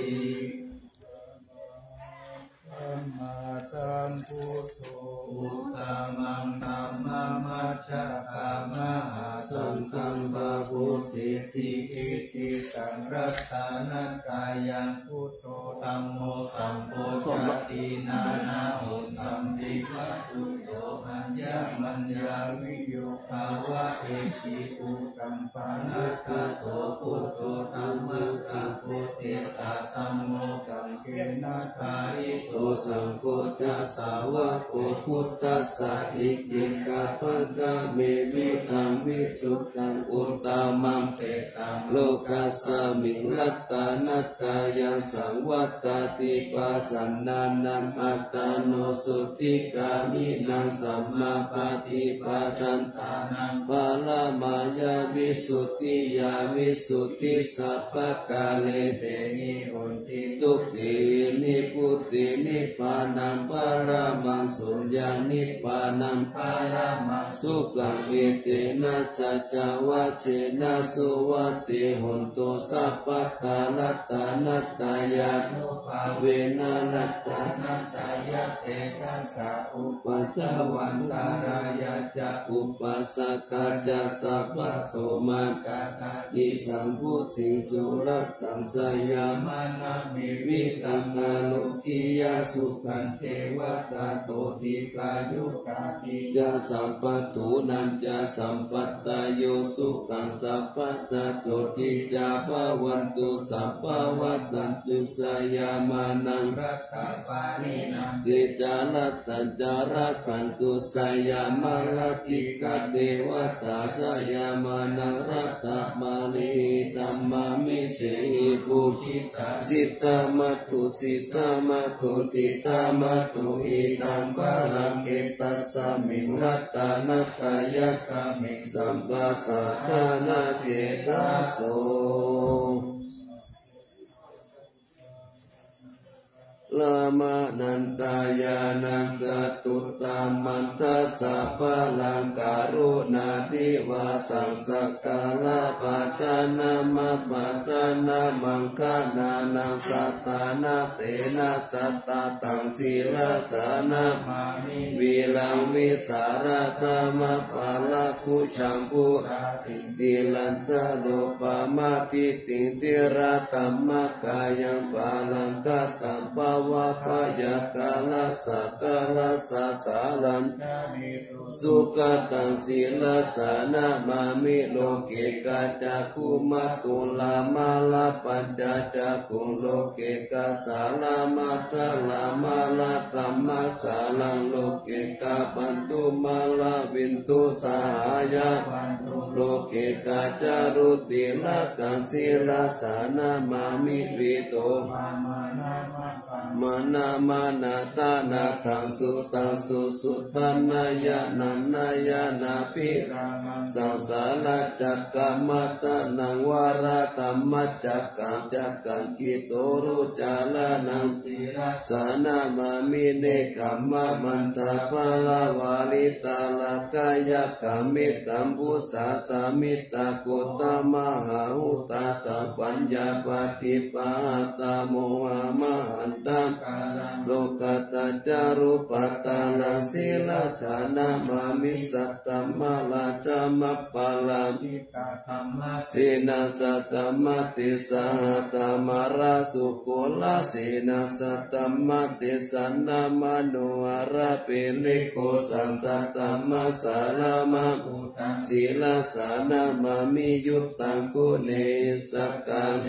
S1: มาตัมพุทโธอุตมังธัมมัมมัจจกามหาสังฆังบาพุติติอิติสังรัตถานักายังพุทโธธัมโมสัมโพชตินานาหุตัมติวัตถุโตอัญญมัญญาวิโยภาวะเอชิอุกัมปานัสสะโตพุทโธธัมมัสสะโพเตตาธัมโมสังเกนะกายิโตสังโฆจะสาวะโกพุทธัสสะอิจิกาปัจจเมวิตังวิสุทธังอุตตมังเตตังโลกัสสมิงรัตตานัตตายังสังวัตติปัสสนานังอัตตโนสุติกามินังสัมมาปฏิปัสสันตานังปาลามายาวิสุทธิยาวิสุทธิสัพพกาเลเสนิโหติทุกขินิพุตตินิพพานังปารามังสุญญานิพพานังปารามังสุขังเอเตนะสัจจวัชเชนะสุวัตติหุนตุสัพพตานัตตานัตตายะโนภาเวนะนัตตานัตตายะเตจัสสะอุปัฏฐวันตารายะจะอุปัสสกะจะสัพพโสมากาตานิสัมพุสิงจุรัตตังสยามานะมิวิตังอานุทิยาสุขันเทวตาโตติกายุกาติยาสัมปตุนันจะสัมปัตตาโยสุขังสัพพตาโตติจาภวันตุสัพพวัตตันตุสยามานังรัตตาปานินังติจารัตตัญจารัตตันตุสยามาลติกาเทวตาสยามานังรัตตามานิธัมมามิเสปุขิตาสิตามัตุสิตามัตุสิตามัตุอิตัมปะลังเกตัสสะมิรัตตานัตตายะสะมิสัมปัสสะทานาเกตัสโสลามานันตายานังจตุตามันทัสสะปะลังการุณาธิวาสังสักกาลาปัจจานามัปปัจจานามังคานานังสัตตานาเตนะสัตตาตังสีราสานามามิวิลังวิสารตามะปาลคุชังปุราติติลันตโลปามาติติติระตัมมะกายังปาลังกัตตัมปวะปยากาลสักกาลสัสสารันสุขตังศีลสานามามิโลเกกาจักขุมัตตุลามาลาปัญจจักขุโลเกกาสาลามาทาลามาลาตัมมาสาลังโลเกกาปันตุมาลาวินตุสายาโลเกกาจารุติละกังศีลสานามามิวิโตมานามานาตานาทังสุตังสุสุปันนายานันนายานาภิสังสารจักกรรมตานังวาระตัมมัจจักกังจักกังกิโตรุจาลานังสานามามิเนกัมมะมันตาภาลาวาลิตาลกายกามิตัมพุสาสามิตาโกตมหาหุตาสัพพัญญาปฏิปาตาโมหะมหันตังโลกัตตจารุปัตตานาสิลาสานามามิสัตตมะลาจามัปปะลาสินาสัตตมติสหตมาราสุโกลาสินาสัตตมติสันนามโนอาราเปลิโกสัสสัตตมสาลามะสิลาสานามามิยุตตังกุเนสักกาเล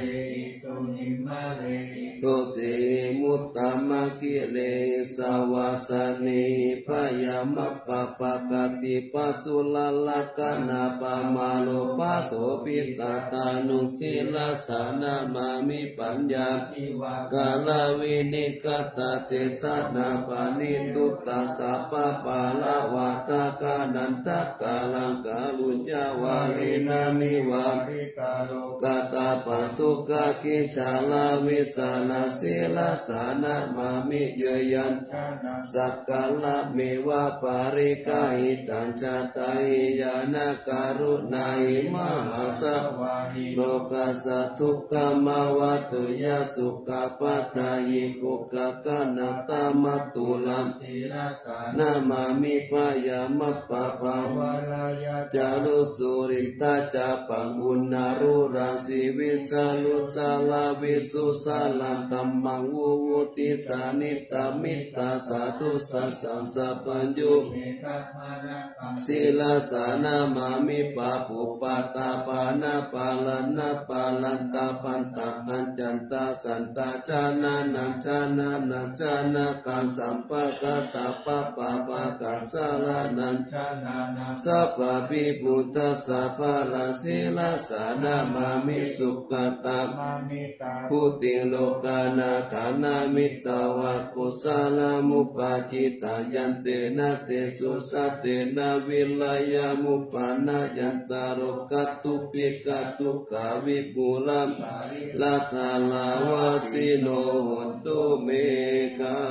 S1: ตุสิมุตตมะคิเลสาวาสเนพยามะปะปะกติปัสสุลลกนาปะมาโลปัสโสปิตาตานุสิลาสานามามิปัญญากาลวินิกตเตสนาปานิตุตตาสัพพะปาลาวาตากานันตกาลังกาลุญญาวารินามิวาริกาโลกตาปตุกะกิจาลาวิสานาสิลาสานามามิเยยันสักกาลเมวะปาริกาหิตัญจตาหิยานาการุณาหิมหาสวาหิโลกัสสะทุกขมาวะตุยาสุขปัตตายิกุกะกะนาตามัตตุลัมนามามิปายามะปะภาวะจารุสุริตาจาปังอุณารุราสิวิจารุจาลาวิสุสาลันตัมมังวุวุติตานิตามิตาสาธุสัสสังสัพพัญญูศิลาสานามามิปะปุปะตาปานาปาลานาปาลันตาปันตาปัญจันตาสันตาจานานันจานานันจานากัสสัมปะกะสัพพะปะปะกัสสะลานันจานาสัพพะปิปุตตะสัพพะลาศิลาสานามามิสุขตาพุติโลกานาฐานามิตาวะกุศลมุปาจิตายันเตนะเตสุสัตเตนะวิลายามุปานายันตารกัตตุปิกตุกาวิปุลัมลาทาลาวาสิโนตุเมกา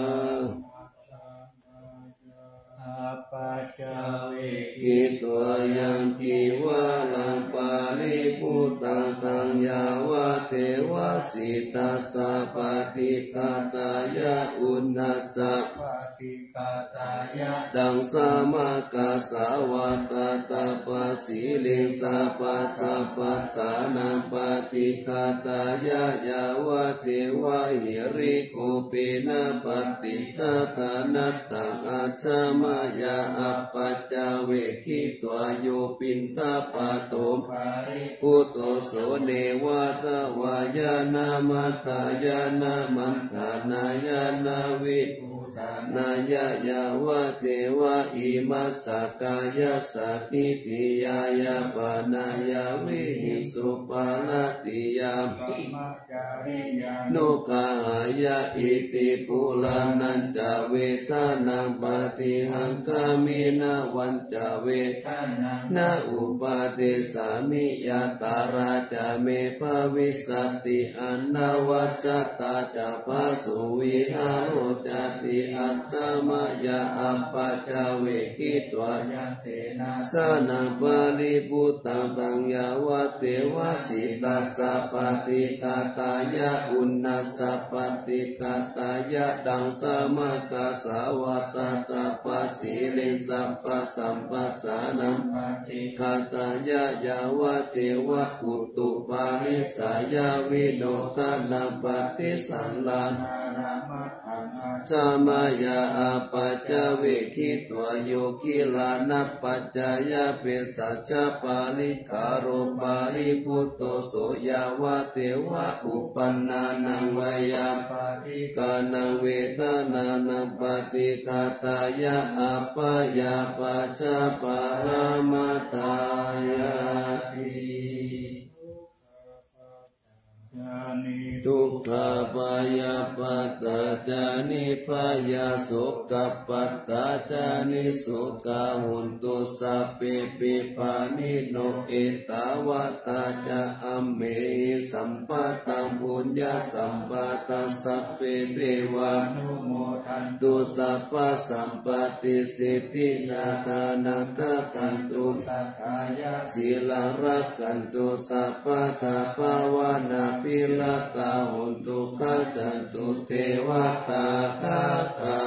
S1: ปัจจเวกิตัวยังกิวาลังปาลิพุตังตังยาวะเทวสิตาสะปฏิกาตายะอุณัสสะปฏิกาตายะดังสามากาสาวะตาตาปัสสิลิสัพพะสัพพะสานังปฏิกาตายะยาวะเทวะหิริโกปินะปฏิจจตานัตตังอาจามายาอัปปัจจเวคิตัวโยปินตาปะโตพุโตโสเนวะตวายานามัตตายานามันตานายานาวินายายาวะเทวะอิมัสสกายาสัตถิติยายาปานายาวิหิสุปาลติยามโนกาหายาอิติปุลานันจเวทานังปฏิหังกามินาวันจเวทานาอุปาเทสามิยาตาราจาเมภาวิสัตติอันนาวัจจตาจาภาสุวิหาโรจติอัจจามายาอัปปัจจเวคิตวายาเตนะสนาปาลิปุตตังตังยาวะเทวสิตาสัพปฏิกาตายะอุณัสสะปฏิกาตายะดังสามากาสาวะตาตาปัสสิลิสัพพะสัมปัสสานังปฏิกาตายะยาวะเทวะกุตุปาริสายาวิโนตานังปฏิสันลาสามายาอาปัจจเวคิตัวโยคิลานัปปัจจายาเปสัจจปาลิกาโรปาลิพุตโตโสยาวะเทวะอุปันนานังวายาปฏิกานังเวทนานังปฏิกาตายะอาปายาปัจจปารามาตายาติทุกขปายาปัตตาจานิพยาโสกปัตตาจานิโสกาหุนตุสัพเพปิปานิโนเอตาวตาจะอัมเมสัมปะตังปุญญาสัมปะตัสสัพเพเทวานุโมทันตุสัพพะสัมปติสิทธินาคานาคกันตุสัพพายาศีลรักขันตุสัพพะทาภาวนาปิลตาหุนตุขัสสันตุเทวตาทาคา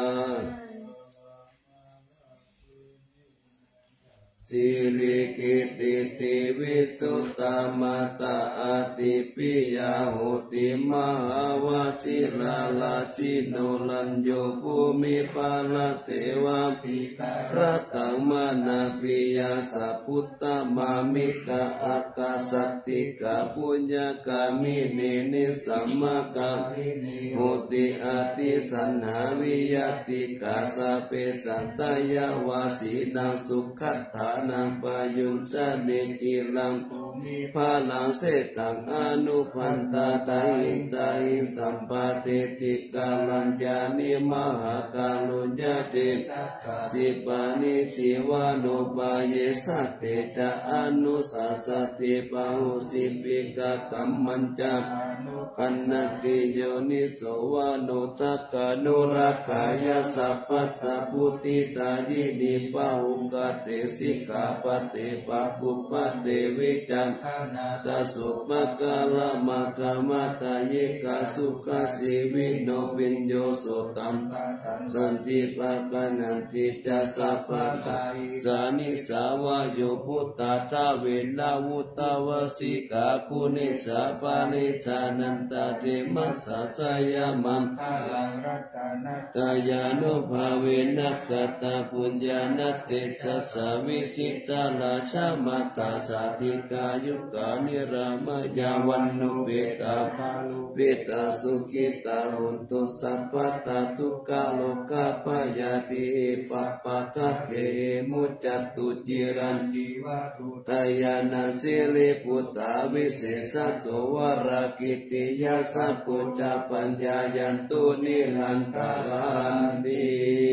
S1: สิริกิติติวิสุตตมัตตาอาติปิยาโหติมหาวชิลาลาชิโนลัญโยภูมิปาลเสวาภิตารัตตังมานาปิยาสัพพุตตมามิกะอากาสัตติกาปุญญากามิเนนิสัมมากาโหติอาติสันหาวิยติกาสะเปสันตยาวาสีนาสุขัตถานังปายุจจะเนกิลังภาลังเสตังอนุพันตาตาหิตาหิสัมปะเตติกาลัญญานิมหากาลุญญาเตสิปานิจิวานุปาเยสัตเตจะอนุสัสสติปะหุสิปิกะกัมมัญจาปันนติโยนิโสวานุทักขะนุรักขายาสัพพตาพุติตายินิปะหุกะเตสิกาปเตปะปุปะเตวิจังตาสุปะกะละมะกะมะตาเยกะสุขะสิวิโนปิญโยโสตัมสันติปะกะนันติจัสสะปะตาสานิสาวะโยพุตตาทาเวนะวุตตาวสิกาคุณิจาปานิจานันตาเทมัสสะสยามังตายานุภาเวนะกัตตาปุญญาณเตจัสสะวิสิตาลาชามาตาสาธิกายุกานิรามยาวันนุเปตาเปตาสุขิตาหุนตุสัพพตาทุกขโลกาปยาติปัปปะทะเกมุจจตุจิรันตายานาสิริปุตตาวิเศษโตวรากิติยาสัพพุจาปัญญายันตุนิลันตารันติ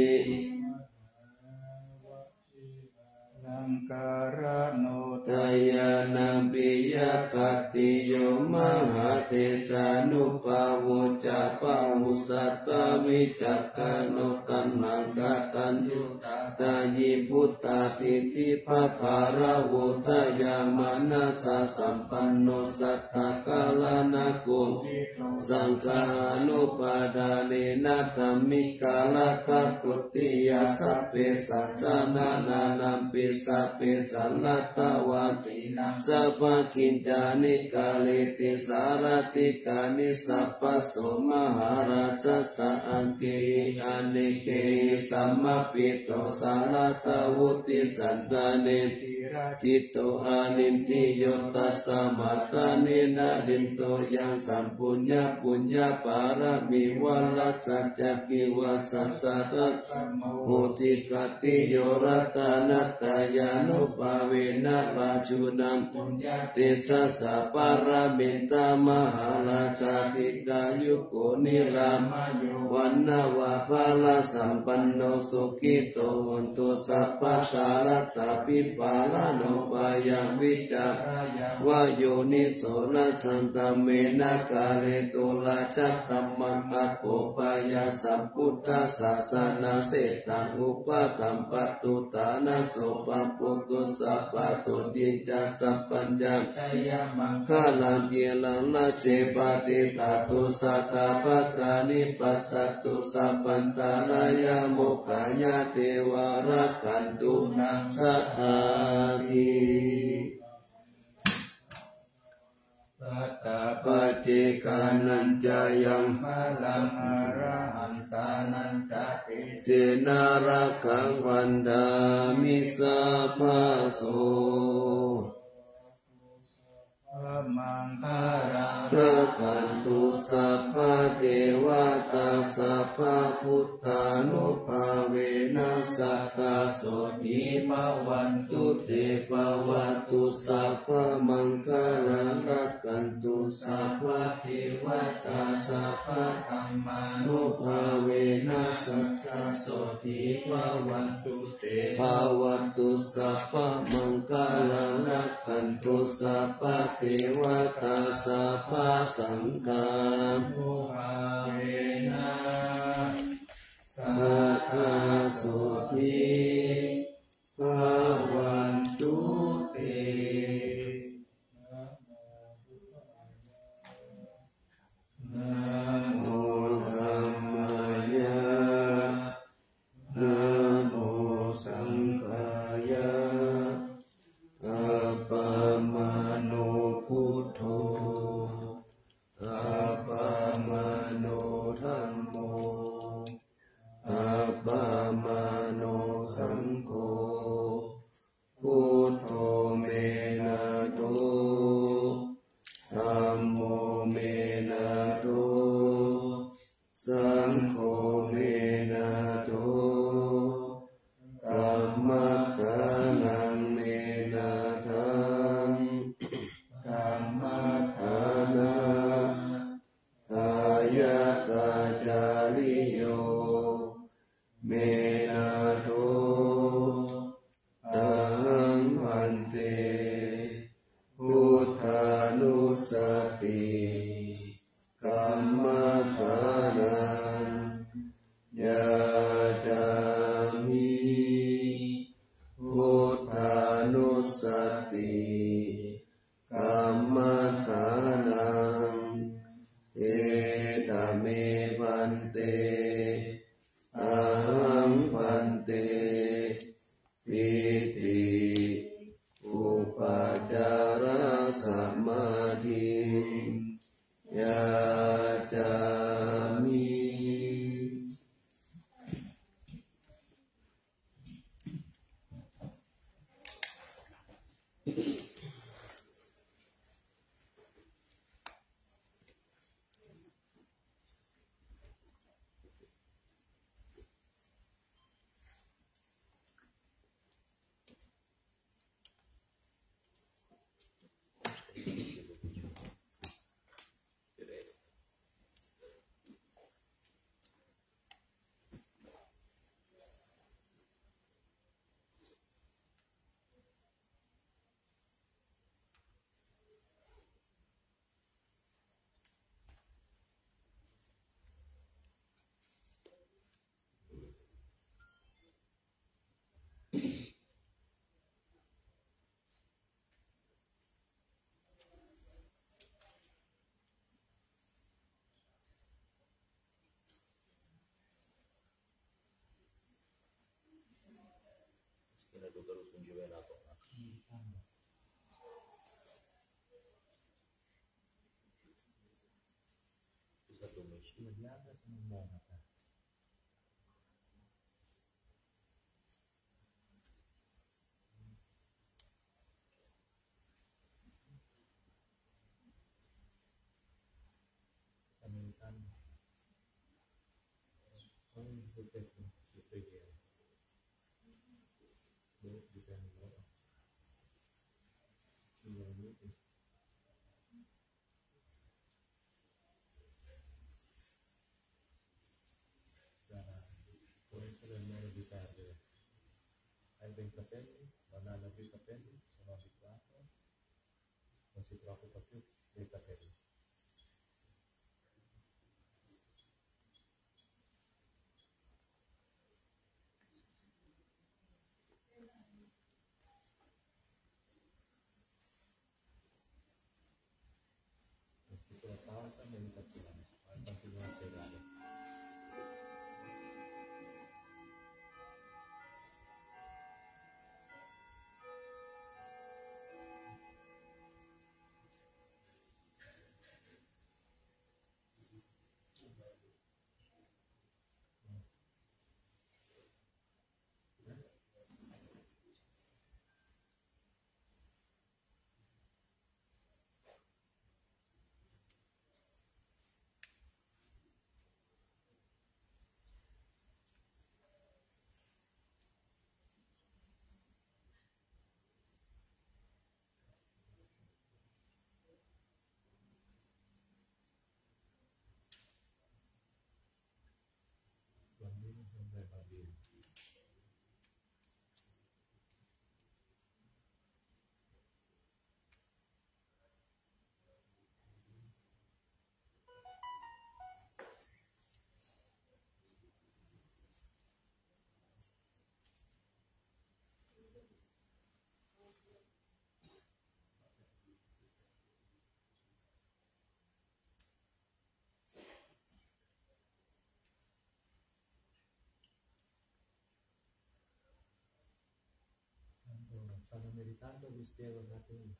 S1: การโนทายานาปิยกติโยมหาเทสานุปาวุจาปาวุสัตตวิจักขโนตันนังกตัญญูตายิพุตตาทิทิภาภารวุทยามานาสะสัมปันโนสัตตกาลานากุสังฆานุปาดาเนนะธัมมิกาลคะกุติยาสัพเพสัจจานานานัมปิสัพเพสัลลัตตวาติสัพพกินจานิกาเลติสารติกานิสัพพโสมหาราชสังเกอเนเกสัมมปิโตสัลลัตตวุติสันตาเนจิตโตอานินติโยตัสสะมาตาเนนะดินโตยังสัมปุญญาปุญญาปารามิวัลลัสสัจจกิวัสสะสะทัสโหติกติโยรัตนัตตายานุภาเวนะราชุนังเตสะสะปารามิตามหาลาสาธิกายุโกนิรามวันนาวาภาลสัมปันโนสุขิโตหนตุสัพพะสารตาปิปาลาโนปายังวิจาวาโยนิโสนัสันตเมนะกาเลตุลาชัตตัมมังอะโกปายาสัมพุทธศาสนาเสตังอุปตัมปตุตานะโสปะปุตุสัพพะโสติจัสสัพปัญญาขะลังเยลังละเจปะติตาตุสัตตะภัตตานิปัสสัตตุสัพพันตารายาโมกขายาเทวารักขันตุนาสะอาทิปัจเจกานันจายังพลังอรหันตานันตติเสนารักขังวันดามิสัพพโสมังคาราพระขันตุสัพพะเทวตาสัพพะพุทธานุภาเวนัสสัตตาโสติภวันตุเตภวันตุสัพพะมังคารังรักขันตุตุสัพพะเทวตาสัพพะธรรมานุภาเวนัสสัทธาโสติภาวันตุเตภาวันตุสัพพะมังคลังรักขันตุสัพพะเทวตาสัพพะสังฆานุภาเวนะสัทธาโสติภาวันตุเตนะโมธัมมายะนะโมสังฆายะอัปปมาโนพุทโธอัปปมาโนธัมโมอัปปมาโนสังโฆพุทโธเมนะโตธัมโมเมนะโตสังโฆเมนะโตกัมมัฏฐานังเมนะทังกัมมัฏฐานะอายตาจาริโยเมนะโตตังพันเตพุทธานุสติกัมมัฏฐานังยาจามิพุทธานุสติกัมมัฏฐานังเอตเมพันเตอะหังพันเตปิติอุปจารสมาธิยาจามิ
S3: Hai ben capelli, banana più capelli, sono abituato, non si preoccupa più dei capelli. Una piccola pausa meditazione, poi continuo a spiegare. Quando stanno meditando vi spiego un attimo.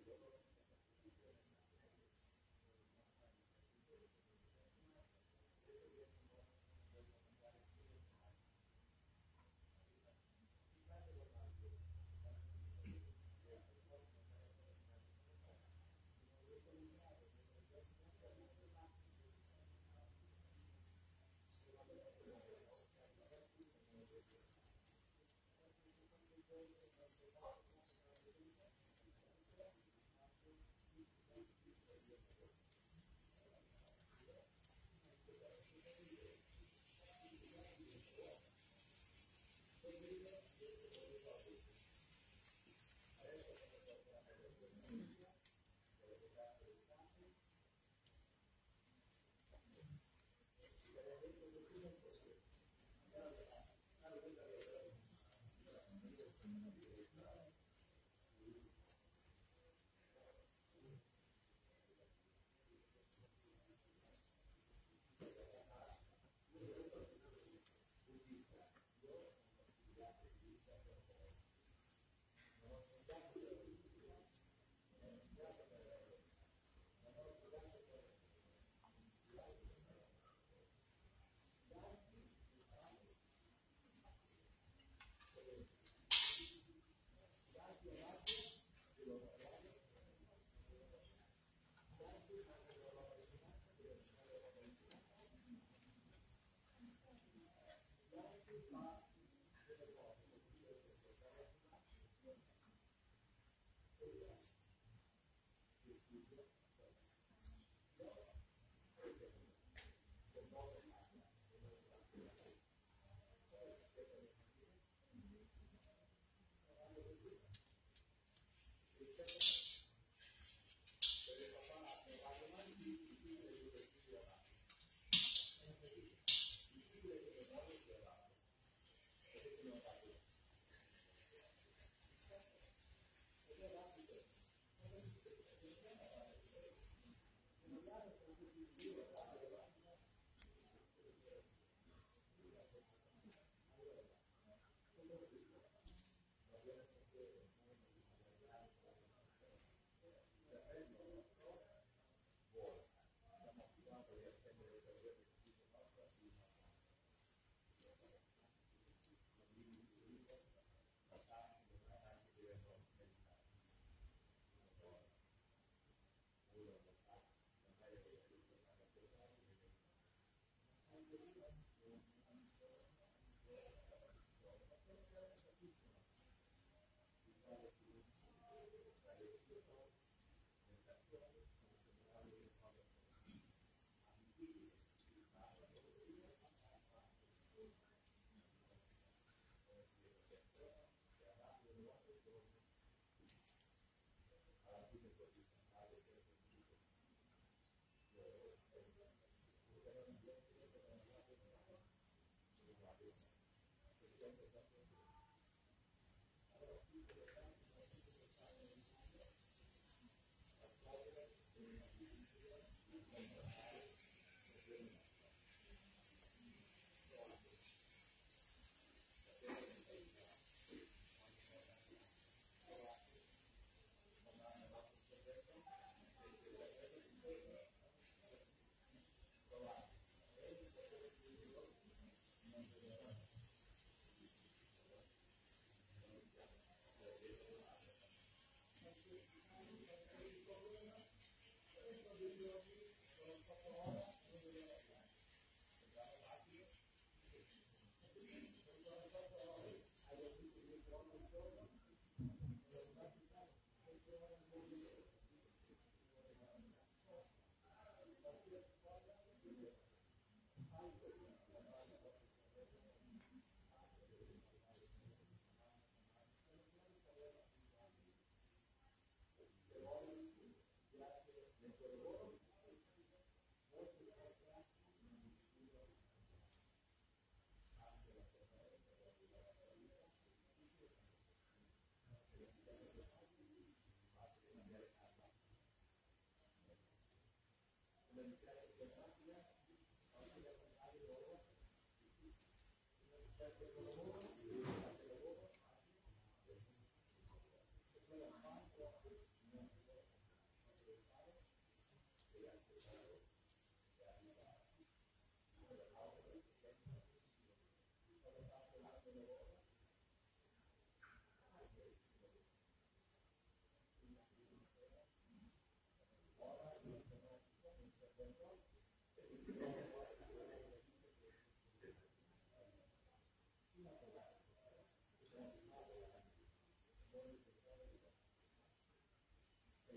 S2: อ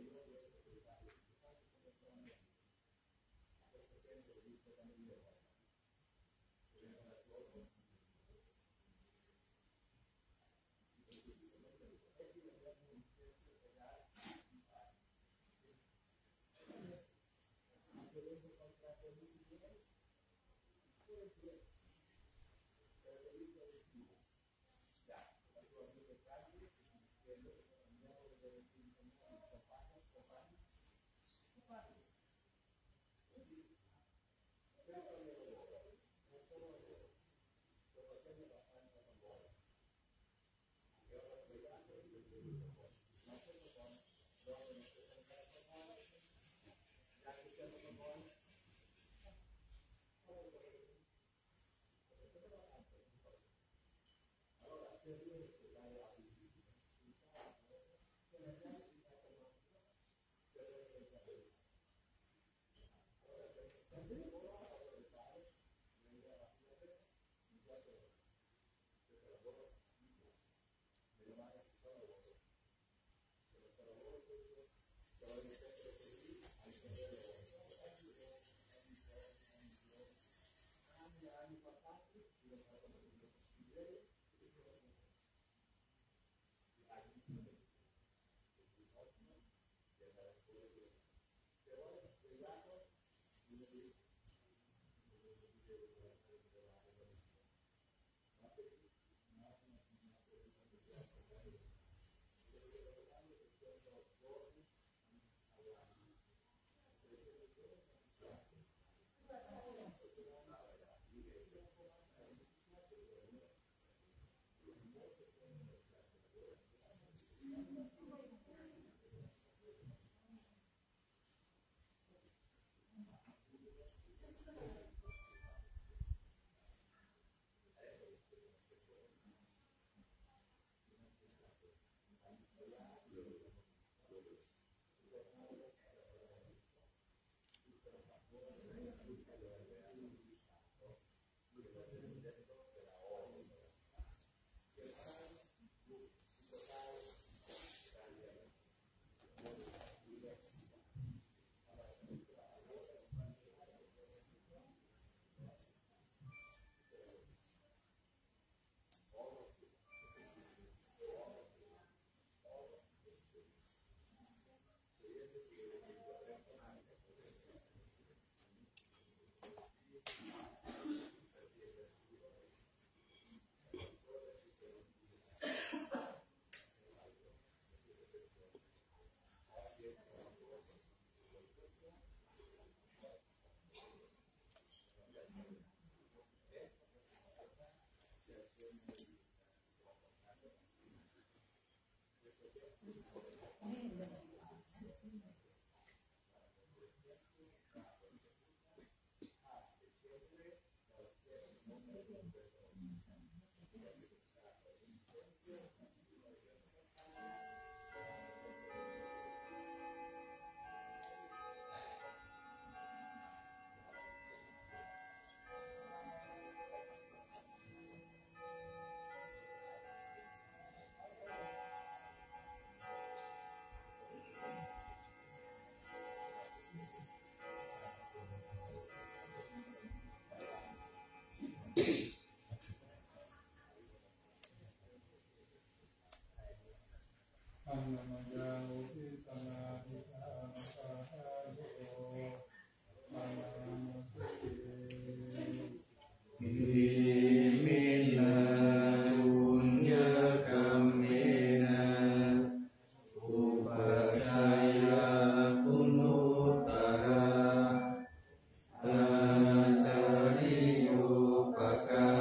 S1: Paka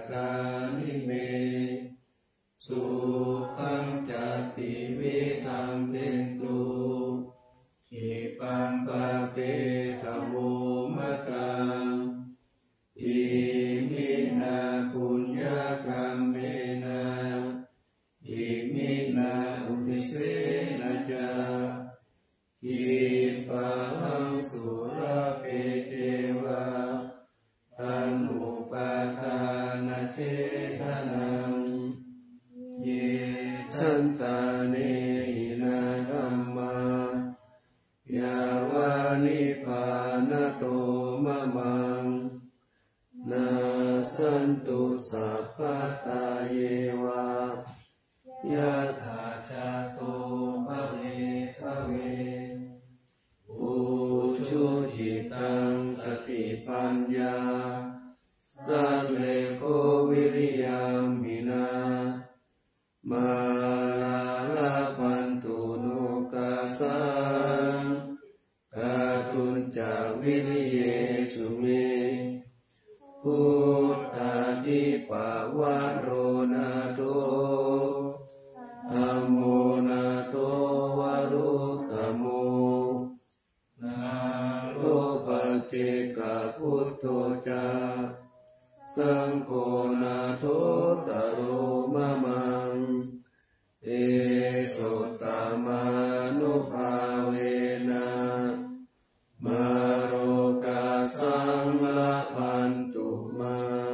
S1: กานิเมสุขังจัตติวิธังเทนตุอิปัมปะเตธัมโมมะตังอิมินาปุญญกัมเมนะอิมินาอุทิเสนะจาอิปังสุรเปเทวะตันอุปาทานเสทนังเยสันตาเนหินาธัมมายาวานิพพานโตมะมังนาสันตุสัพพตาเยวายะถาจาโตภะเวภะเวอุชุจิตังสติปัญญาสันเลโกวิริยามินามาลาลาปันตุนุกัสสังกาตุนจาวิริเยสุเมพุทธาทิปาวะโรนาโตธัมโมนาโตวะรุตตโมนาโลปัจเจกพุทโธจาสังโฆนาโทตโรมะมังเอโสตมานุภาเวนะมาโรกาสังละพันตุมา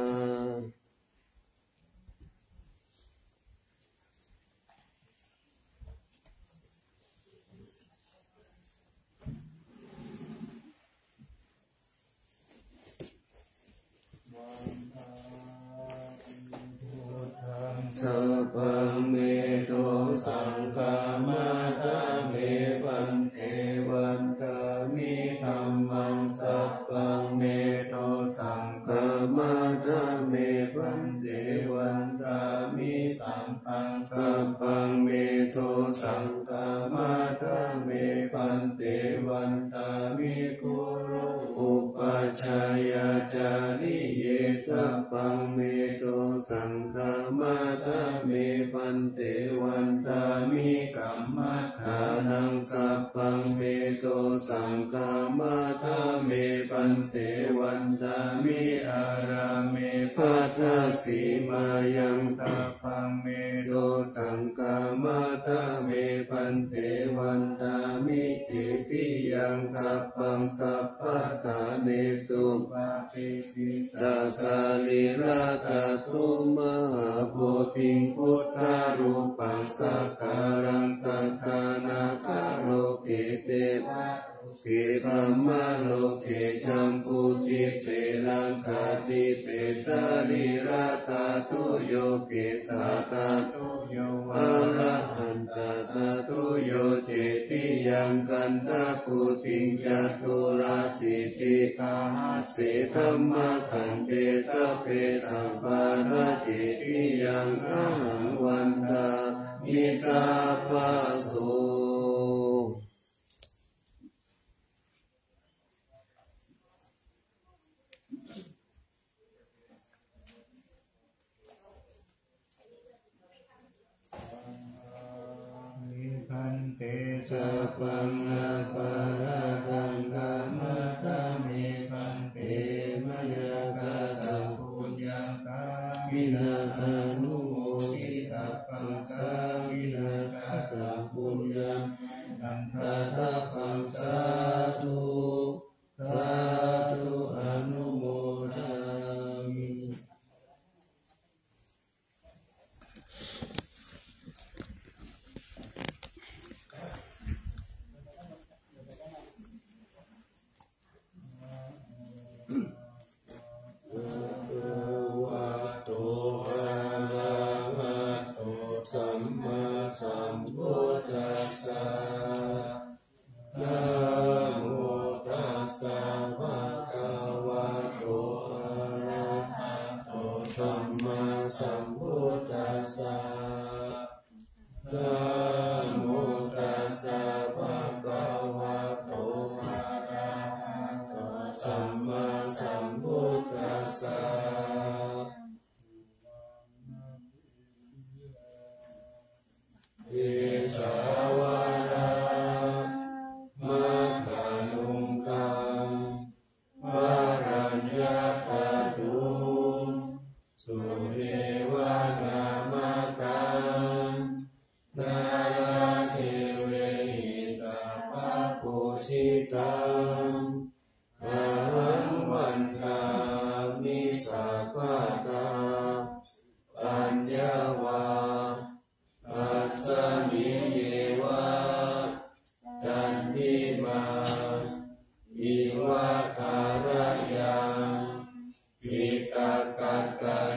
S1: สัพพังเมโตสังฆามาตาเมปันเทวันตามิธัมมังสัพพังเมโตสังฆามาตาเมปันเทวันตามิสัมปังสัพพังเมโตสังฆามาตาเมปันเทวันตามิกุโรอุปัชฌายาจาริเยสัพพังเมโตสังฆามาตาเมปันเตวันตามิกัมมัฏฐานังสัพพังเมโตสังฆามาตาเมปันเตวันตามิอาราเมภัทธสีมายังสัพพังเมโตสังฆามาตาเมปันเตวันตามิติติยังสัพพังสัพพตาเนสุปะปิติตัสสะลิราตตุมหาโพธิพุทธารูปังสักการังสัทธานาคาโลเกเตปะกิปัมมาโลเกจัมพุจิเตลังคาติเตสาลิราตตุโยเกสาตตุโยอะระหันตตตุโยเจติยังกันตะปุติงจัตุราสิติกาเสธัมมะคันเตตะเปสัมปาระเจติยังอะหังวันตามิสาปะโส
S3: เต
S1: สัพพังอาปาราคังกามะตะเมปันเตมยากาตังปุญญาตาวินาอนุโมทิตัพพังสาวินากาตังปุญญาตังตถาพังสาธุสาธุอนุโมทามิ
S3: ส
S1: ตุสุเทวานามคังนาราเทเวหิตาภะปุชิตังอาหังวันตามิสัพพะตาปัญญาวาปัสสมิเยวะจันทิมาอิวะทารยังปิตากัตตา